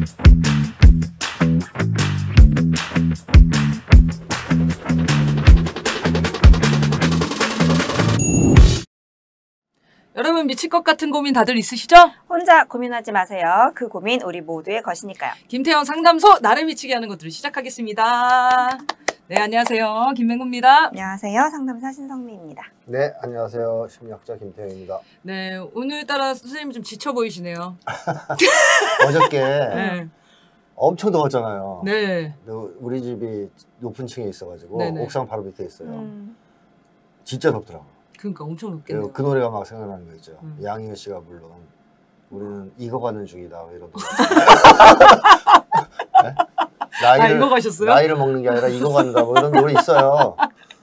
여러분 미칠 것 같은 고민 다들 있으시죠? 혼자 고민하지 마세요. 그 고민 우리 모두의 것이니까요. 김태형 상담소 나를 미치게 하는 것들을 시작하겠습니다. 네, 안녕하세요. 김맹구입니다. 안녕하세요. 상담사 신성미입니다. 네, 안녕하세요. 심리학자 김태형입니다. 네, 오늘따라 선생님 좀 지쳐 보이시네요. 어저께 네. 엄청 더웠잖아요. 네. 우리 집이 높은 층에 있어가지고 네네. 옥상 바로 밑에 있어요. 진짜 덥더라고요. 그러니까 엄청 높겠네요. 그 노래가 막 생각나는 거 있죠. 양희은 씨가 물론 우리는 익어가는 중이다 이런 노래. 네? 익어가셨어요? 나이를 먹는 게 아니라 익어간다 뭐 이런 노래 있어요.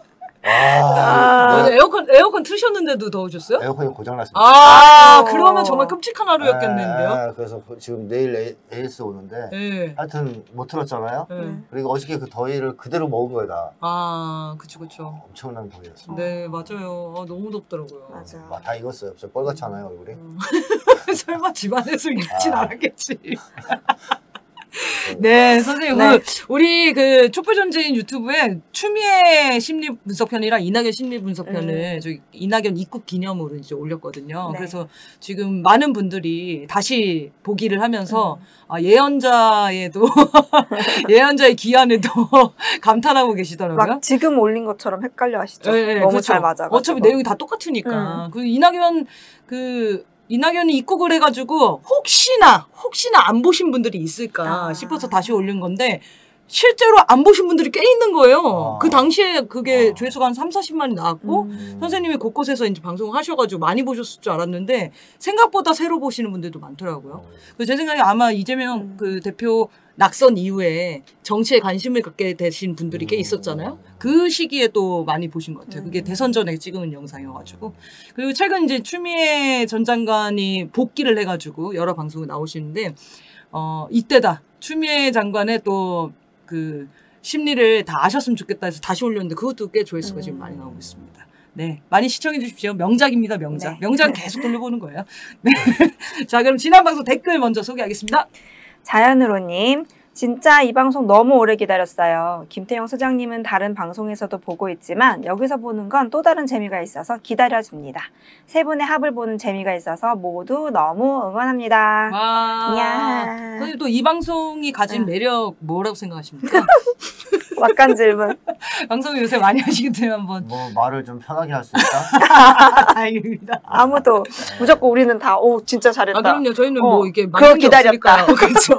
에어컨 트셨는데도 더우셨어요? 에어컨이 고장났습니다. 그러면 정말 끔찍한 하루였겠는데요? 그래서 지금 내일 AS 오는데 네. 하여튼 못 틀었잖아요. 네. 그리고 어저께 그 더위를 그대로 먹은 거다. 그쵸. 엄청난 더위였습니다. 네, 맞아요. 네. 너무 덥더라고요. 맞아. 다 익었어요. 저 뻘겋지 않아요, 얼굴이? 설마 집안에서 익진 않았겠지. 네, 선생님, 네. 우리 그 촛불전쟁 유튜브에 추미애 심리 분석편이랑 이낙연 심리 분석편을 저기 이낙연 입국 기념으로 이제 올렸거든요. 네. 그래서 지금 많은 분들이 다시 보기를 하면서 예언자에도 예언자의 기한에도 감탄하고 계시더라고요. 막 지금 올린 것처럼 헷갈려 하시죠? 네, 너무 그렇죠. 잘 맞아. 어차피 내용이 다 똑같으니까. 그 이낙연이 입국을 해가지고 혹시나 안 보신 분들이 있을까 싶어서 다시 올린 건데 실제로 안 보신 분들이 꽤 있는 거예요. 그 당시에 그게 조회수가 한 30-40만이 나왔고 선생님이 곳곳에서 이제 방송을 하셔가지고 많이 보셨을 줄 알았는데 생각보다 새로 보시는 분들도 많더라고요. 그래서 제 생각에 아마 이재명 그 대표 낙선 이후에 정치에 관심을 갖게 되신 분들이 꽤 있었잖아요. 그 시기에 또 많이 보신 것 같아요. 그게 대선 전에 찍은 영상이어가지고. 그리고 최근 이제 추미애 전 장관이 복귀를 해가지고 여러 방송에 나오시는데, 이때다. 추미애 장관의 또 그 심리를 다 아셨으면 좋겠다 해서 다시 올렸는데 그것도 꽤 조회수가 지금 많이 나오고 있습니다. 네. 많이 시청해 주십시오. 명작입니다, 명작. 네. 명작은 계속 돌려보는 거예요. 네. 자, 그럼 지난 방송 댓글 먼저 소개하겠습니다. 자연으로님, 진짜 이 방송 너무 오래 기다렸어요. 김태형 소장님은 다른 방송에서도 보고 있지만 여기서 보는 건 또 다른 재미가 있어서 기다려줍니다. 세 분의 합을 보는 재미가 있어서 모두 너무 응원합니다. 와. 이야. 선생님 또 이 방송이 가진 매력 뭐라고 생각하십니까? 막간 질문. 방송을 요새 많이 하시기 때문에 한번. 뭐 말을 좀 편하게 할 수 있다? 다행입니다. 아무도 무조건 우리는 다 진짜 잘했다. 그럼요. 저희는 뭐 이게 그거 기다렸다. 그렇죠.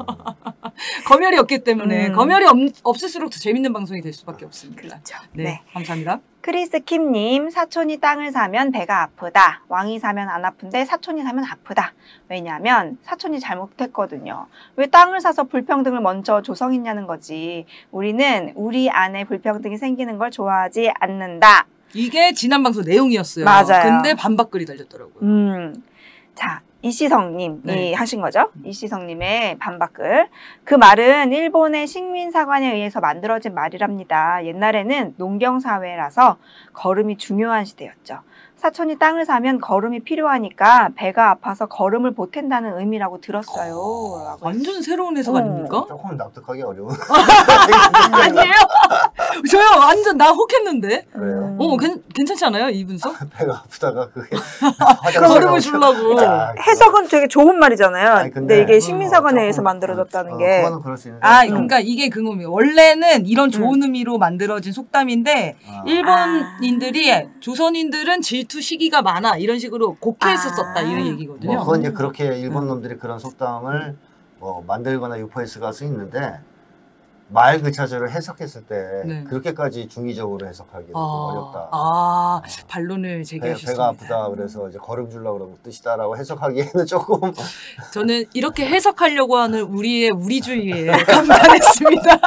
검열이 없기 때문에 검열이 없을수록 더 재밌는 방송이 될 수밖에 없습니다. 그렇죠. 네. 감사합니다. 크리스 킴님, 사촌이 땅을 사면 배가 아프다. 왕이 사면 안 아픈데 사촌이 사면 아프다. 왜냐하면 사촌이 잘못했거든요. 왜 땅을 사서 불평등을 먼저 조성했냐는 거지. 우리는 우리 안에 불평등이 생기는 걸 좋아하지 않는다. 이게 지난 방송 내용이었어요. 맞아요. 근데 반박글이 달렸더라고요. 자, 이시성님이 하신 거죠? 이시성님의 반박글. 그 말은 일본의 식민사관에 의해서 만들어진 말이랍니다. 옛날에는 농경사회라서 거름이 중요한 시대였죠. 사촌이 땅을 사면 거름이 필요하니까 배가 아파서 거름을 보탠다는 의미라고 들었어요. 완전 새로운 해석 아닙니까? 조금 납득하기 어려운. 아니에요? 저요 완전 나 혹했는데. 그래요? 괜찮지 않아요? 이 분석? 배가 아프다가 그게 거름을 주려고. 해석은 되게 좋은 말이잖아요. 아니, 근데 이게 식민사관에 의해서 만들어졌다는 게. 그거는 그럴 수 있는데. 그러니까 이게 그 의미. 원래는 이런 좋은 의미로 만들어진 속담인데 일본인들이 조선인들은 질투 시기가 많아 이런 식으로 곡해서 썼다 이런 얘기거든요. 그건 이제 그렇게 일본 놈들이 그런 속담을 만들거나 유포했을 수 있는데 말 그 자체를 해석했을 때 그렇게까지 중의적으로 해석하기는 좀 어렵다. 반론을 제기하셨습니다. 배가 아프다 그래서 이제 거름 주려고 그러는 뜻이다라고 해석하기에는 조금. 저는 이렇게 해석하려고 하는 우리의 우리주의에 감탄했습니다.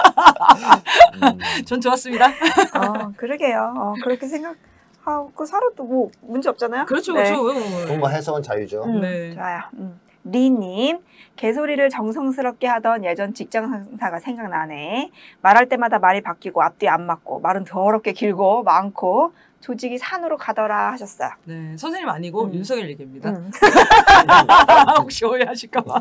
전 좋았습니다. 그러게요. 그렇게 생각하고 살아도 뭐 문제 없잖아요. 그렇죠, 네. 그렇죠. 뭔가 해석은 자유죠. 네. 좋아요. 리님, 개소리를 정성스럽게 하던 예전 직장 상사가 생각나네. 말할 때마다 말이 바뀌고 앞뒤 안 맞고 말은 더럽게 길고 많고 조직이 산으로 가더라 하셨어요. 네, 선생님 아니고 윤석열 얘기입니다. 혹시 오해하실까봐.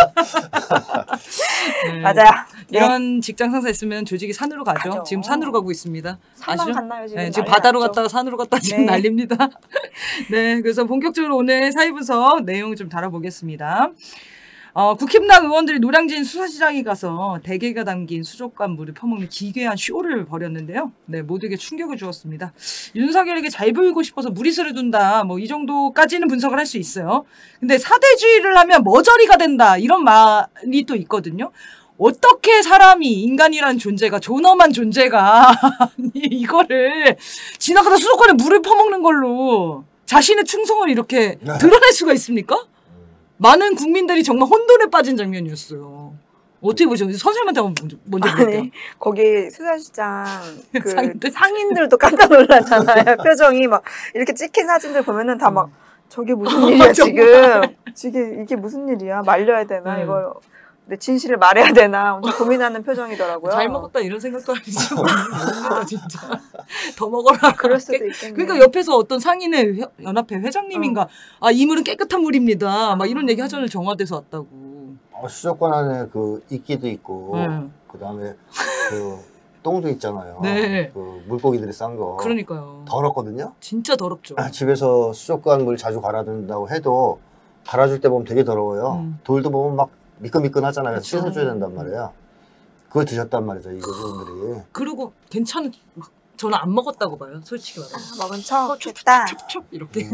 네. 맞아요. 이런 직장 상사 있으면 조직이 산으로 가죠. 지금 산으로 가고 있습니다. 산만 갔나요 지금? 네, 지금 바다로 갔다가 산으로 갔다가 지금 난립니다. 네, 그래서 본격적으로 오늘 사회분석 내용 좀 다뤄보겠습니다. 국힘당 의원들이 노량진 수산시장에 가서 대게가 담긴 수족관 물을 퍼먹는 기괴한 쇼를 벌였는데요. 네, 모두에게 충격을 주었습니다. 윤석열에게 잘 보이고 싶어서 무리수를 둔다. 뭐 이 정도까지는 분석을 할 수 있어요. 근데 사대주의를 하면 머저리가 된다. 이런 말이 또 있거든요. 어떻게 사람이 인간이라는 존재가 존엄한 존재가 이거를 지나가다 수족관에 물을 퍼먹는 걸로 자신의 충성을 이렇게 드러낼 수가 있습니까? 많은 국민들이 정말 혼돈에 빠진 장면이었어요. 어떻게 보셨어요? 선생님한테 한번 먼저 볼게요. 아니, 거기 수산시장 그 상인들도 깜짝 놀랐잖아요. 표정이 막 이렇게 찍힌 사진들 보면은 다 막 저게 무슨 일이야 지금 이게 무슨 일이야 말려야 되나 이걸 내 진실을 말해야 되나 엄청 고민하는 표정이더라고요. 잘 먹었다 이런 생각도 아니죠. 뭡니다 진짜. 더 먹어라. 그럴 수도 있겠네. 그러니까 옆에서 어떤 상인의 연합회 회장님인가 이 물은 깨끗한 물입니다. 막 이런 얘기 하잖아요. 정화돼서 왔다고. 수족관 안에 그 이끼도 있고 그다음에 그 똥도 있잖아요. 네. 그 물고기들이 싼 거. 그러니까요. 더럽거든요. 진짜 더럽죠. 집에서 수족관 물 자주 갈아준다고 해도 갈아줄 때 보면 되게 더러워요. 돌도 보면 막 미끈미끈하잖아요. 그렇죠. 씻어줘야 된단 말이에요. 그걸 드셨단 말이죠, 이분들이. 그리고 막 저는 안 먹었다고 봐요, 솔직히 말하면. 먹은 척 했다. 촉촉 이렇게.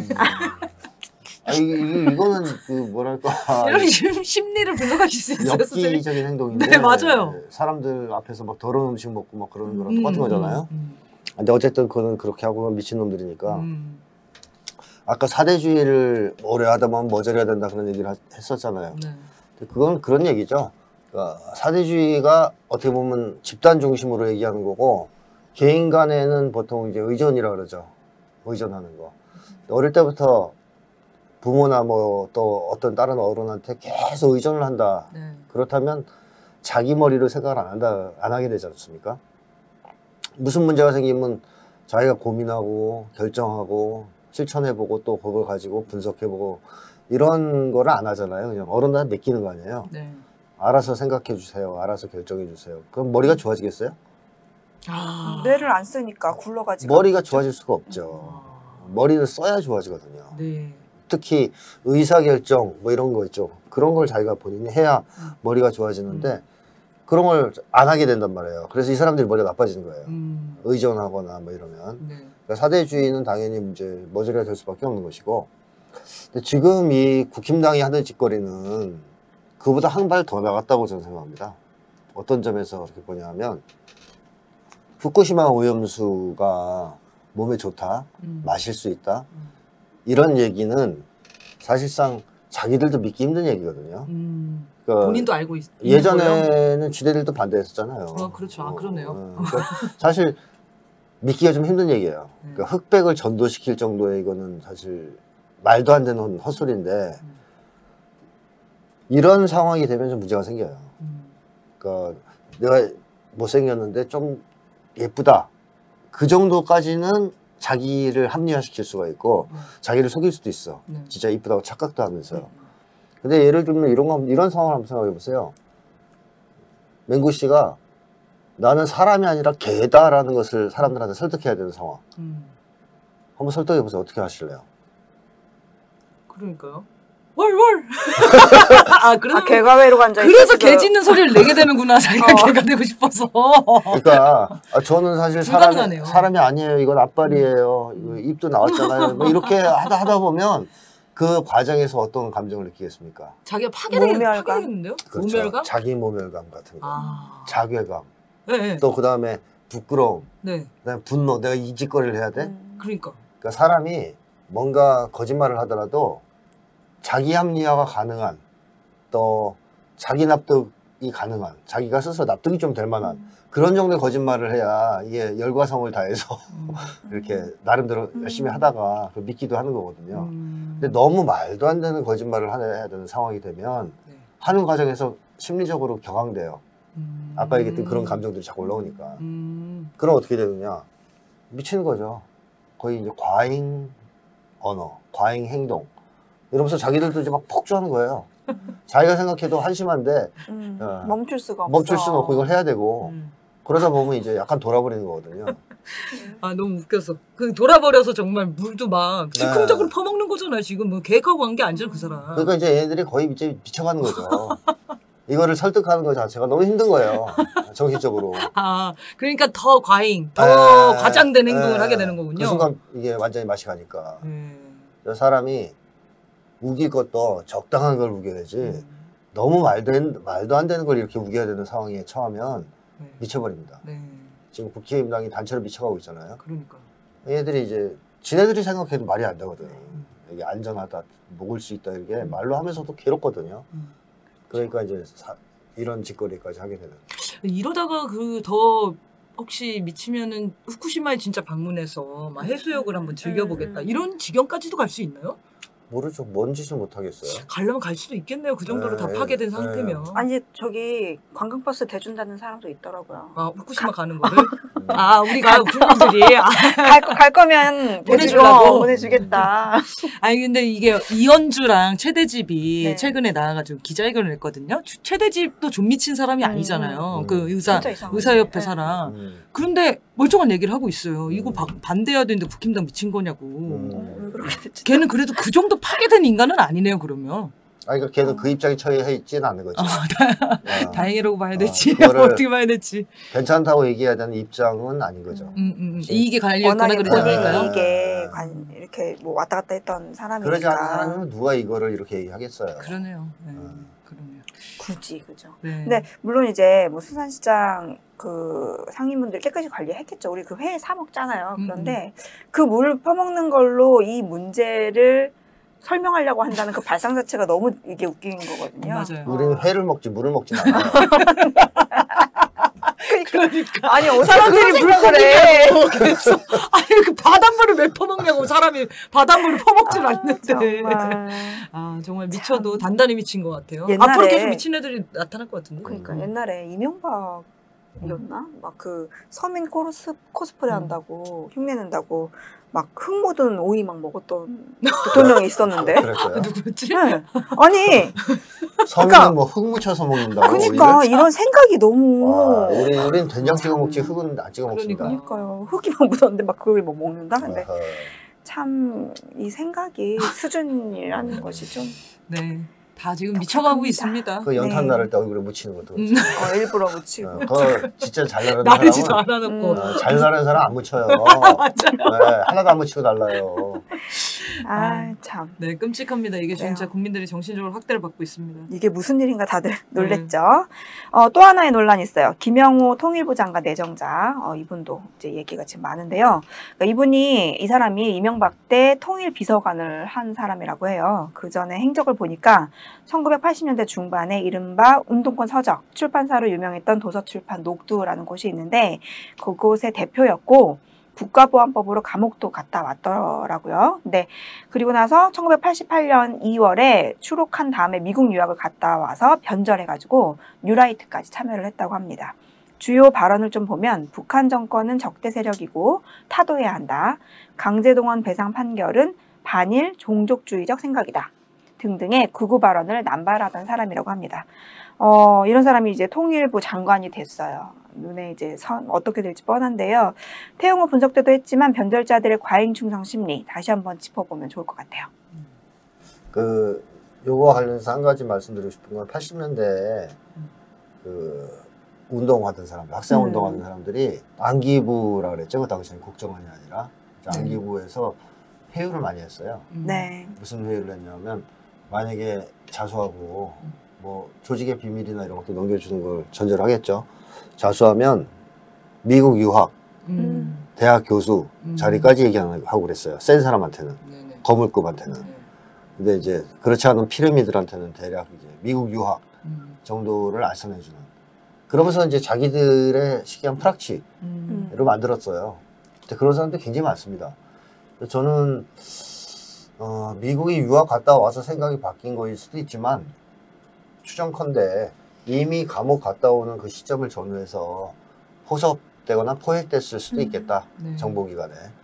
이거는 그 뭐랄까. 이런 심리를 분석하실 수 있어요, 엽기적인 행동인데. 네, 맞아요. 사람들 앞에서 막 더러운 음식 먹고 막 그러는 거랑 똑같은 거잖아요. 근데 어쨌든 그거는 그렇게 하고 미친놈들이니까. 아까 사대주의를 오래 하다 보면 머저리가 된다 그런 얘기를 했었잖아요. 네. 그건 그런 얘기죠. 그러니까 사대주의가 어떻게 보면 집단 중심으로 얘기하는 거고 개인 간에는 보통 이제 의존이라고 그러죠. 의존하는 거. 어릴 때부터 부모나 뭐 또 어떤 다른 어른한테 계속 의존을 한다. 네. 그렇다면 자기 머리로 생각을 안 하게 되지 않습니까? 무슨 문제가 생기면 자기가 고민하고 결정하고 실천해보고 또 그걸 가지고 분석해보고 이런 거를 안 하잖아요. 그냥 어른한테 맡기는 거 아니에요. 네. 알아서 생각해 주세요. 알아서 결정해 주세요. 그럼 머리가 좋아지겠어요? 뇌를 안 쓰니까 굴러가지고. 머리가 좋아질 수가 없죠. 머리를 써야 좋아지거든요. 네. 특히 의사결정 뭐 이런 거 있죠. 그런 걸 자기가 본인이 해야 머리가 좋아지는데 그런 걸 안 하게 된단 말이에요. 그래서 이 사람들이 머리가 나빠지는 거예요. 의존하거나 뭐 이러면. 네. 그러니까 사대주의는 당연히 이제 머저리가 될 수밖에 없는 것이고 근데 지금 이 국힘당이 하는 짓거리는 그보다 한 발 더 나갔다고 저는 생각합니다. 어떤 점에서 그렇게 보냐면 후쿠시마 오염수가 몸에 좋다, 마실 수 있다 이런 얘기는 사실상 자기들도 믿기 힘든 얘기거든요. 그러니까 본인도 알고 예전에는 지대들도 반대했었잖아요. 그렇죠. 그러네요. 그러니까 사실 믿기가 좀 힘든 얘기예요. 그러니까 흑백을 전도시킬 정도의 이거는 사실 말도 안 되는 헛소리인데 이런 상황이 되면 좀 문제가 생겨요. 그러니까 내가 못생겼는데 좀 예쁘다. 그 정도까지는 자기를 합리화시킬 수가 있고 자기를 속일 수도 있어. 진짜 이쁘다고 착각도 하면서요. 근데 예를 들면 이런 상황을 한번 생각해 보세요. 맹구 씨가 나는 사람이 아니라 개다라는 것을 사람들한테 설득해야 되는 상황. 한번 설득해 보세요. 어떻게 하실래요? 그러니까요. 월. 개가회로 앉아 있어. 그래서 개 짖는 소리를 내게 되는구나. 자기가 개가 되고 싶어서. 그러니까 저는 사실 사람이 아니에요. 이건 앞발이에요. 이거 입도 나왔잖아요. 뭐 이렇게 하다 보면 그 과정에서 어떤 감정을 느끼겠습니까? 자기가 파괴되겠는데요? 그렇죠. 모멸감? 자기 모멸감 같은 거. 자괴감. 네. 또 그 다음에 부끄러움. 네. 그다음에 분노. 내가 이 짓거리를 해야 돼? 그러니까 사람이 뭔가 거짓말을 하더라도 자기 합리화가 가능한 또 자기 납득이 가능한 자기가 스스로 납득이 좀 될 만한 그런 정도의 거짓말을 해야 이게 열과성을 다해서 이렇게 나름대로 열심히 하다가 믿기도 하는 거거든요. 근데 너무 말도 안 되는 거짓말을 해야 되는 상황이 되면 하는 과정에서 심리적으로 격앙돼요. 아까 얘기했던 그런 감정들이 자꾸 올라오니까. 그럼 어떻게 되느냐? 미치는 거죠. 거의 이제 과잉 언어, 과잉 행동 이러면서 자기들도 이제 막 폭주하는 거예요. 자기가 생각해도 한심한데 멈출 수가 없어. 멈출 수는 없고 이걸 해야 되고 그러다 보면 이제 약간 돌아버리는 거거든요. 아 너무 웃겨서 그 돌아버려서 정말 물도 막 즉흥적으로 퍼먹는 거잖아요. 지금 뭐 계획하고 한 게 아니잖아 그 사람. 그러니까 이제 얘네들이 거의 이제 미쳐가는 거죠. 이거를 설득하는 것 자체가 너무 힘든 거예요. 정신적으로. 아 그러니까 더 과잉, 더 과장된 행동을 하게 되는 거군요. 그 순간 이게 완전히 맛이 가니까. 사람이 우길 것도 적당한 걸 우겨야지 너무 말도 안 되는 걸 이렇게 우겨야 되는 상황에 처하면 미쳐버립니다. 지금 국힘당이 단체로 미쳐가고 있잖아요. 그러니까. 얘들이 이제 지네들이 생각해도 말이 안 되거든. 이게 안전하다, 먹을 수 있다 이렇게 말로 하면서도 괴롭거든요. 그러니까 이제 이런 짓거리까지 하게 되는. 이러다가 그 더 혹시 미치면은 후쿠시마에 진짜 방문해서 막 해수욕을 한번 즐겨보겠다 이런 지경까지도 갈 수 있나요? 모르죠. 뭔 짓을 못 하겠어요. 가려면 갈 수도 있겠네요. 그 정도로 다 파괴된 상태면. 아니 저기 관광버스 대준다는 사람도 있더라고요. 아 후쿠시마 가는 거를? 아 우리가 국민들이 갈 거면 보내주겠다. 아니 근데 이게 이현주랑 최대집이 최근에 나와가지고 기자회견을 했거든요. 최대집도 좀 미친 사람이 아니잖아요. 그 의사협회 사람. 그런데 멀쩡한 얘기를 하고 있어요. 이거 반대해야 되는데 국힘당 미친 거냐고. 걔는 그래도 그 정도 파괴된 인간은 아니네요, 그러면. 그러니까 걔는 그 입장에 처해 있지는 않는 거죠. 다행이라고 봐야 되지. 어떻게 봐야 될지. 괜찮다고 얘기해야 되는 입장은 아닌 거죠. 이익에 갈렸거나 그러지 않을까요? 이익에 이렇게 뭐 왔다 갔다 했던 사람이니까. 그러지 않은 사람은 누가 이거를 이렇게 얘기하겠어요. 그러네요. 그러네요. 굳이 그죠. 근데 물론 이제 뭐 수산시장 그 상인분들 깨끗이 관리했겠죠. 우리 그 회 사 먹잖아요. 그런데 그 물 퍼먹는 걸로 이 문제를 설명하려고 한다는 그 발상 자체가 너무 이게 웃긴 거거든요. 맞아요. 우리는 회를 먹지 물을 먹지 않아요. 그러니까. 아니 사람들이 물 그래. 아니 그 바닷물을 왜 퍼먹냐고. 사람이 바닷물을 퍼먹질 않는데. 정말 미쳐도 단단히 미친 것 같아요. 옛날에, 앞으로 계속 미친 애들이 나타날 것 같은데. 그러니까 옛날에 이명박이었나? 막 그 서민 코스프레 한다고 흉내낸다고 막 흙 묻은 오이 막 먹었던 대통령이 있었는데. 누구였지? 네. 아니 서민은 뭐 흙 묻혀서 먹는다고. 그러니까 이런 생각이 너무. 우린 된장 찍어 먹지 흙은 안 찍어 먹습니다. 그러니까요. 흙이만 묻었는데 막 그걸 뭐 먹는다. 근데 참 이 생각이 수준이라는 것이 좀. 네. 다 지금 미쳐가고 있습니다. 그 연탄 나를 때 얼굴에 묻히는 것도 그렇죠. 일부러 묻히고. 그거 진짜 잘 나르는 나르지도 사람은 않아놓고. 잘 나르는 사람 안 묻혀요. 맞아요. 하나도 안 묻히고 날라요. 참. 네, 끔찍합니다. 이게 진짜 국민들이 정신적으로 학대를 받고 있습니다. 이게 무슨 일인가 다들 놀랬죠. 또 하나의 논란이 있어요. 김영호 통일부 장관 내정자. 이분도 이제 얘기가 지금 많은데요. 그러니까 이 사람이 이명박 때 통일 비서관을 한 사람이라고 해요. 그 전에 행적을 보니까 1980년대 중반에 이른바 운동권 서적 출판사로 유명했던 도서출판 녹두라는 곳이 있는데 그곳의 대표였고 국가보안법으로 감옥도 갔다 왔더라고요. 근데 그리고 나서 1988년 2월에 추록한 다음에 미국 유학을 갔다 와서 변절해가지고 뉴라이트까지 참여를 했다고 합니다. 주요 발언을 좀 보면 북한 정권은 적대 세력이고 타도해야 한다. 강제동원 배상 판결은 반일 종족주의적 생각이다. 등등의 극우 발언을 남발하던 사람이라고 합니다. 이런 사람이 이제 통일부 장관이 됐어요. 눈에 이제 어떻게 될지 뻔한데요. 태영호 분석 때도 했지만 변절자들의 과잉 충성 심리 다시 한번 짚어보면 좋을 것 같아요. 요거와 관련해서 한 가지 말씀드리고 싶은 건 80년대에 운동하던 사람들, 학생 운동하던 사람들이 안기부라 그랬죠. 그 당시에는 국정원이 아니라 안기부에서 회유를 많이 했어요. 네. 무슨 회유를 했냐면 만약에 자수하고 뭐 조직의 비밀이나 이런 것도 넘겨주는 걸 전제를 하겠죠. 자수하면 미국 유학, 대학 교수 자리까지 얘기하고 그랬어요. 센 사람한테는, 거물급한테는. 근데 이제 그렇지 않은 피라미드한테는 대략 이제 미국 유학 정도를 알선해주는. 그러면서 이제 자기들의 시기한 프락치를 만들었어요. 근데 그런 사람들이 굉장히 많습니다. 저는 미국이 유학 갔다 와서 생각이 바뀐 거일 수도 있지만 추정컨대 이미 감옥 갔다 오는 그 시점을 전후해서 포섭되거나 포획됐을 수도 있겠다. 정보기관에.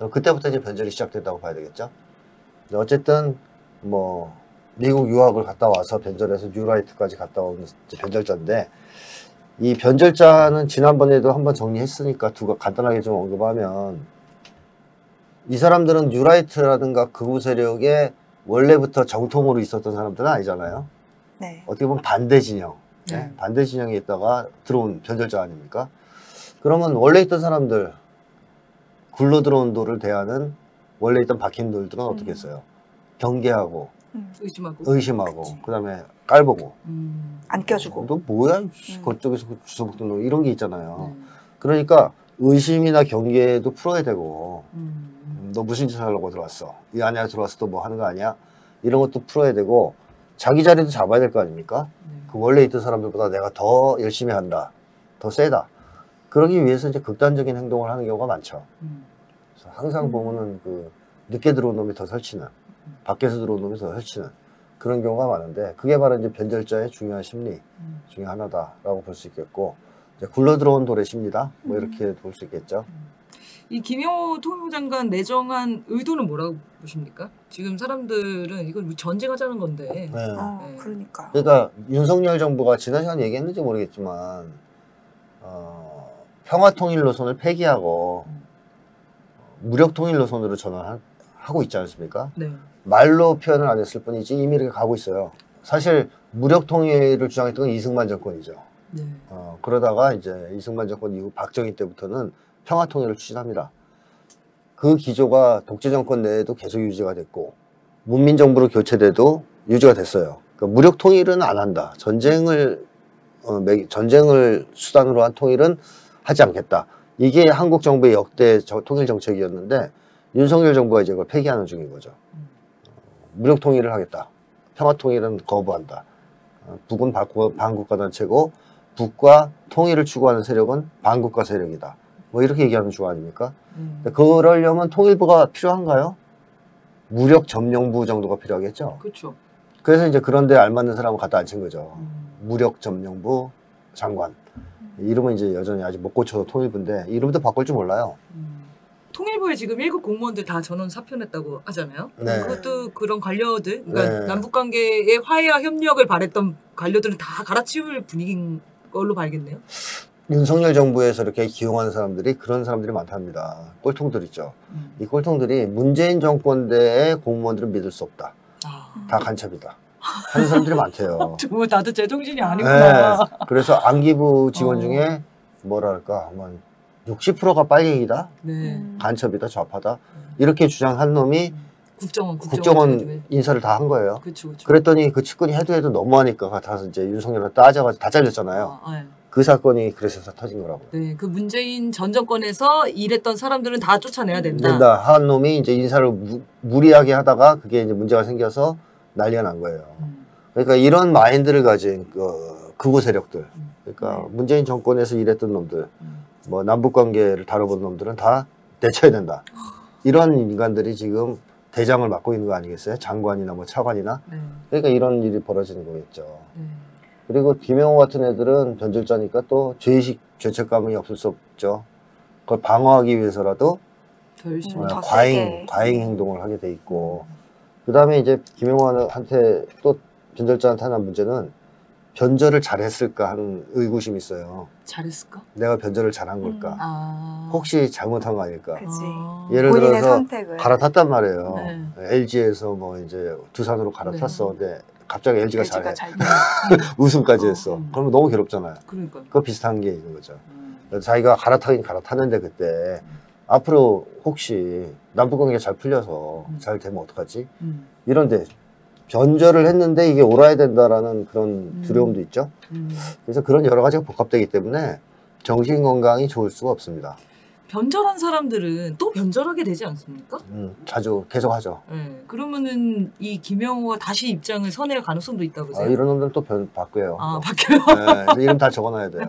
그럼 그때부터 이제 변절이 시작됐다고 봐야 되겠죠. 근데 어쨌든 뭐 미국 유학을 갔다 와서 변절해서 뉴라이트까지 갔다 온 변절자인데 이 변절자는 지난번에도 한번 정리했으니까 간단하게 좀 언급하면 이 사람들은 뉴라이트라든가 극우 세력에 원래부터 정통으로 있었던 사람들은 아니잖아요. 네. 어떻게 보면 반대 진영, 네. 반대 진영에 있다가 들어온 변절자 아닙니까? 그러면 원래 있던 사람들, 굴러 들어온 돌을 대하는 원래 있던 박힌돌들은 어떻게 했어요? 경계하고 의심하고 그다음에 깔보고 안 껴주고 너 뭐야? 그쪽에서 주워먹던 놈 이런 게 있잖아요. 그러니까 의심이나 경계도 풀어야 되고 너 무슨 짓을 하려고 들어왔어? 이 안에 들어와서 또 뭐 하는 거 아니야? 이런 것도 풀어야 되고 자기 자리도 잡아야 될 거 아닙니까? 그 원래 있던 사람들보다 내가 더 열심히 한다. 더 세다. 그러기 위해서 이제 극단적인 행동을 하는 경우가 많죠. 그래서 항상 보면은 그 늦게 들어온 놈이 더 설치는, 밖에서 들어온 놈이 더 설치는 그런 경우가 많은데 그게 바로 이제 변절자의 중요한 심리 중에 하나다라고 볼 수 있겠고 이제 굴러 들어온 돌의 심리다. 뭐 이렇게 볼 수 있겠죠. 이 김영호 통일부 장관 내정한 의도는 뭐라고 보십니까? 지금 사람들은 이건 전쟁하자는 건데. 네. 네. 그러니까. 그러니까 윤석열 정부가 지난 시간에 얘기했는지 모르겠지만 평화통일 노선을 폐기하고 무력통일 노선으로 전환하고 있지 않습니까? 네. 말로 표현을 안 했을 뿐이지 이미 이렇게 가고 있어요. 사실 무력통일을 주장했던 건 이승만 정권이죠. 네. 그러다가 이제 이승만 정권 이후 박정희 때부터는 평화통일을 추진합니다. 그 기조가 독재정권 내에도 계속 유지가 됐고 문민정부로 교체돼도 유지가 됐어요. 그러니까 무력통일은 안 한다. 전쟁을 수단으로 한 통일은 하지 않겠다. 이게 한국 정부의 역대 통일 정책이었는데 윤석열 정부가 이제 그걸 폐기하는 중인 거죠. 무력 통일을 하겠다. 평화 통일은 거부한다. 북은 반국가 단체고 북과 통일을 추구하는 세력은 반국가 세력이다. 뭐 이렇게 얘기하는 주 아닙니까? 그러려면 통일부가 필요한가요? 무력 점령부 정도가 필요하겠죠. 그렇죠. 그래서 이제 그런데 알맞는 사람을 갖다 앉힌 거죠. 무력 점령부 장관. 이름은 이제 여전히 아직 못 고쳐서 통일부인데 이름도 바꿀 줄 몰라요. 통일부에 지금 1급 공무원들 다 전원 사표냈다고 하잖아요. 네. 그것도 그런 관료들, 그러니까 네. 남북관계의 화해와 협력을 바랬던 관료들은 다 갈아치울 분위기인 걸로 봐야겠네요. 윤석열 정부에서 이렇게 기용하는 사람들이 그런 사람들이 많답니다. 꼴통들 있죠. 이 꼴통들이 문재인 정권 내의 공무원들은 믿을 수 없다. 다 간첩이다. 하는 사람들이 많대요. 정말 다들 제정신이 아니구나. 네. 그래서 안기부 직원 중에 뭐랄까 60%가 빨갱이다. 네. 간첩이다. 좌파다. 이렇게 주장한 놈이 국정원 인사를 다 한 거예요. 그쵸. 그랬더니 그 측근이 해도 너무하니까 가서 이제 윤석열을 따져가지고 다 잘렸잖아요. 네. 그 사건이 그래서 터진 거라고요. 네, 그 문재인 전 정권에서 일했던 사람들은 다 쫓아내야 된다. 한 놈이 이제 인사를 무리하게 하다가 그게 이제 문제가 생겨서 난리가 난 거예요. 그러니까 이런 마인드를 가진 극우 세력들, 그러니까 문재인 정권에서 일했던 놈들, 뭐 남북 관계를 다뤄본 놈들은 다 내쳐야 된다. 이런 인간들이 지금 대장을 맡고 있는 거 아니겠어요? 장관이나 뭐 차관이나. 그러니까 이런 일이 벌어지는 거겠죠. 그리고 김영호 같은 애들은 변절자니까 또 죄의식, 죄책감이 없을 수 없죠. 그걸 방어하기 위해서라도 과잉 행동을 하게 돼 있고. 그 다음에 이제 김영호한테 또 변절자한테 하나 문제는 변절을 잘했을까 하는 의구심이 있어요. 잘했을까? 내가 변절을 잘한 걸까? 혹시 잘못한 거 아닐까? 예를 들어서 선택을. 갈아탔단 말이에요. LG에서 뭐 이제 두산으로 갈아탔어. 근데 갑자기 LG가 잘해. 우승까지 했어. 그러면 너무 괴롭잖아요. 그거 비슷한 게 있는 거죠. 자기가 갈아타긴 갈아탔는데 그때 앞으로 혹시 남북관계가 잘 풀려서 잘 되면 어떡하지? 이런데 변절을 했는데 이게 옳아야 된다라는 그런 두려움도 있죠. 그래서 그런 여러 가지가 복합되기 때문에 정신 건강이 좋을 수가 없습니다. 변절한 사람들은 또 변절하게 되지 않습니까? 자주 계속 하죠. 네, 그러면은 이 김영호가 다시 입장을 선회할 가능성도 있다고 보세요? 이런 놈들은 또 바뀌어요. 바뀌어요? 네, 이름 다 적어놔야 돼요.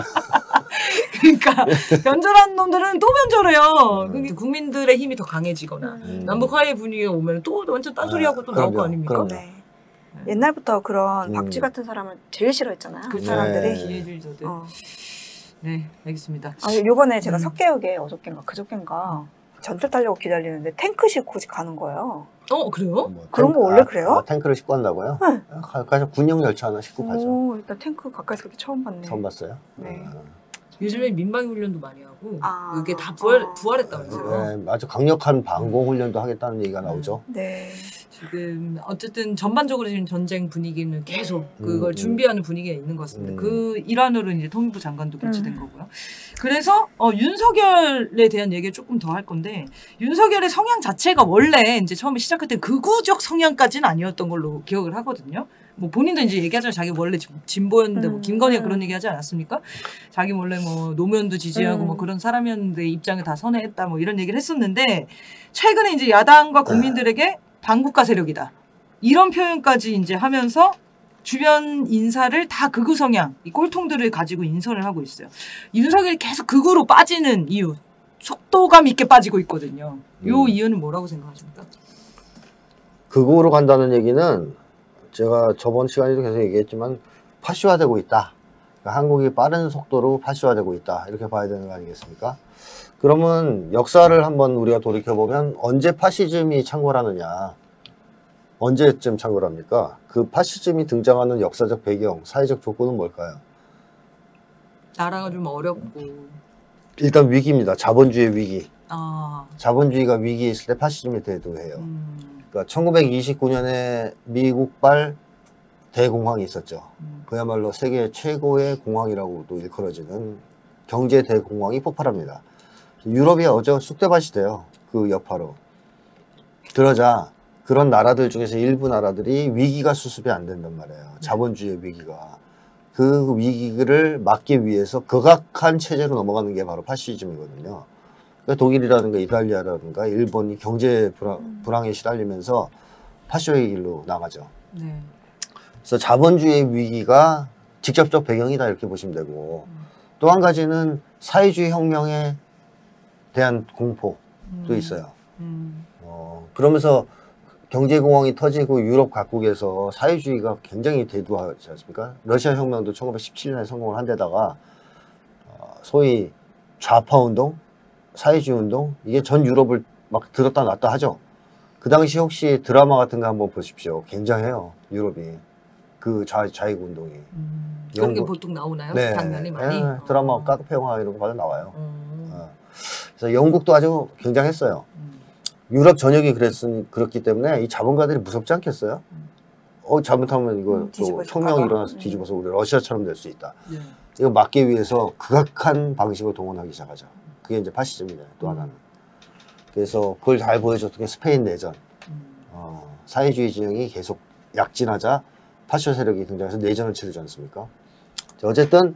그러니까 변절한 놈들은 또 변절해요. 국민들의 힘이 더 강해지거나 남북 화해 분위기가 오면 또 완전 딴소리하고 또 나올 거 아닙니까? 네. 옛날부터 그런 박쥐 같은 사람을 제일 싫어했잖아요. 그 사람들이. 기회들저들. 네, 알겠습니다. 요번에 제가 석계역에 어저께인가 그저께인가 전철 타려고 기다리는데 탱크 싣고 가는 거예요. 그래요? 뭐 그런 거 원래 그래요? 탱크를 싣고 간다고요? 네. 가서 군용 열차 하나 싣고 가죠. 오, 일단 탱크 가까이서 그렇게 처음 봤네. 처음 봤어요? 네. 요즘에 민방위 훈련도 많이 하고 그게 다 아. 부활했다면서요. 네, 아주 강력한 방공 훈련도 하겠다는 얘기가 나오죠. 네. 지금 어쨌든 전반적으로 지금 전쟁 분위기는 계속 그걸 준비하는 분위기가 있는 것 같습니다. 그 일환으로 이제 통일부 장관도 교체된 거고요. 그래서 윤석열에 대한 얘기를 조금 더 할 건데 윤석열의 성향 자체가 원래 이제 처음에 시작할 때 극우적 성향까지는 아니었던 걸로 기억을 하거든요. 뭐 본인도 이제 얘기하잖아요. 자기 원래 진보였는데 뭐 김건희가 그런 얘기하지 않았습니까? 자기 원래 뭐 노무현도 지지하고 뭐 그런 사람이었는데 입장을 다 선회했다 뭐 이런 얘기를 했었는데 최근에 이제 야당과 국민들에게 반국가 세력이다. 이런 표현까지 이제 하면서 주변 인사를 다 극우 성향, 이 꼴통들을 가지고 인선을 하고 있어요. 윤석열이 계속 극우로 빠지는 이유, 속도감 있게 빠지고 있거든요. 요 이유는 뭐라고 생각하십니까? 극우로 간다는 얘기는 제가 저번 시간에도 계속 얘기했지만 파시화되고 있다. 그러니까 한국이 빠른 속도로 파시화되고 있다. 이렇게 봐야 되는 거 아니겠습니까? 그러면 역사를 한번 우리가 돌이켜보면 언제 파시즘이 창궐하느냐, 언제쯤 창궐합니까? 그 파시즘이 등장하는 역사적 배경, 사회적 조건은 뭘까요? 나라가 좀 어렵고 일단 위기입니다. 자본주의 위기. 아. 자본주의가 위기에 있을 때 파시즘이 대두해요. 그러니까 1929년에 미국발 대공황이 있었죠. 그야말로 세계 최고의 공황이라고도 일컬어지는 경제 대공황이 폭발합니다. 유럽이 어제 쑥대밭이 돼요. 그 여파로. 그러자 그런 나라들 중에서 일부 나라들이 위기가 수습이 안 된단 말이에요. 자본주의의 위기가. 그 위기를 막기 위해서 극악한 체제로 넘어가는 게 바로 파시즘이거든요. 그러니까 독일이라든가 이탈리아라든가 일본이 경제 불황에 시달리면서 파시의 길로 나가죠. 네. 그래서 자본주의 위기가 직접적 배경이다 이렇게 보시면 되고 또 한 가지는 사회주의 혁명에 대한 공포도 있어요. 그러면서 경제공황이 터지고 유럽 각국에서 사회주의가 굉장히 대두하지 않습니까? 러시아 혁명도 1917년에 성공을 한 데다가 소위 좌파운동, 사회주의운동 이게 전 유럽을 막 들었다 놨다 하죠. 그 당시 혹시 드라마 같은 거 한번 보십시오. 굉장해요. 유럽이. 그 좌익운동이. 그런 게 보통 나오나요? 네. 장면이 많이? 네. 드라마 카페 영화 이런 거 봐도 나와요. 그래서 영국도 아주 굉장했어요. 유럽 전역이 그렇기 때문에 이 자본가들이 무섭지 않겠어요? 잘못하면 이거 또 혁명이 일어나서 뒤집어서 우리 러시아처럼 될 수 있다. 네. 이거 막기 위해서 극악한 방식을 동원하기 시작하죠. 그게 이제 파시즘이에요. 또 하나는. 그래서 그걸 잘 보여줬던 게 스페인 내전. 사회주의 진영이 계속 약진하자 파시오 세력이 등장해서 내전을 치르지 않습니까? 어쨌든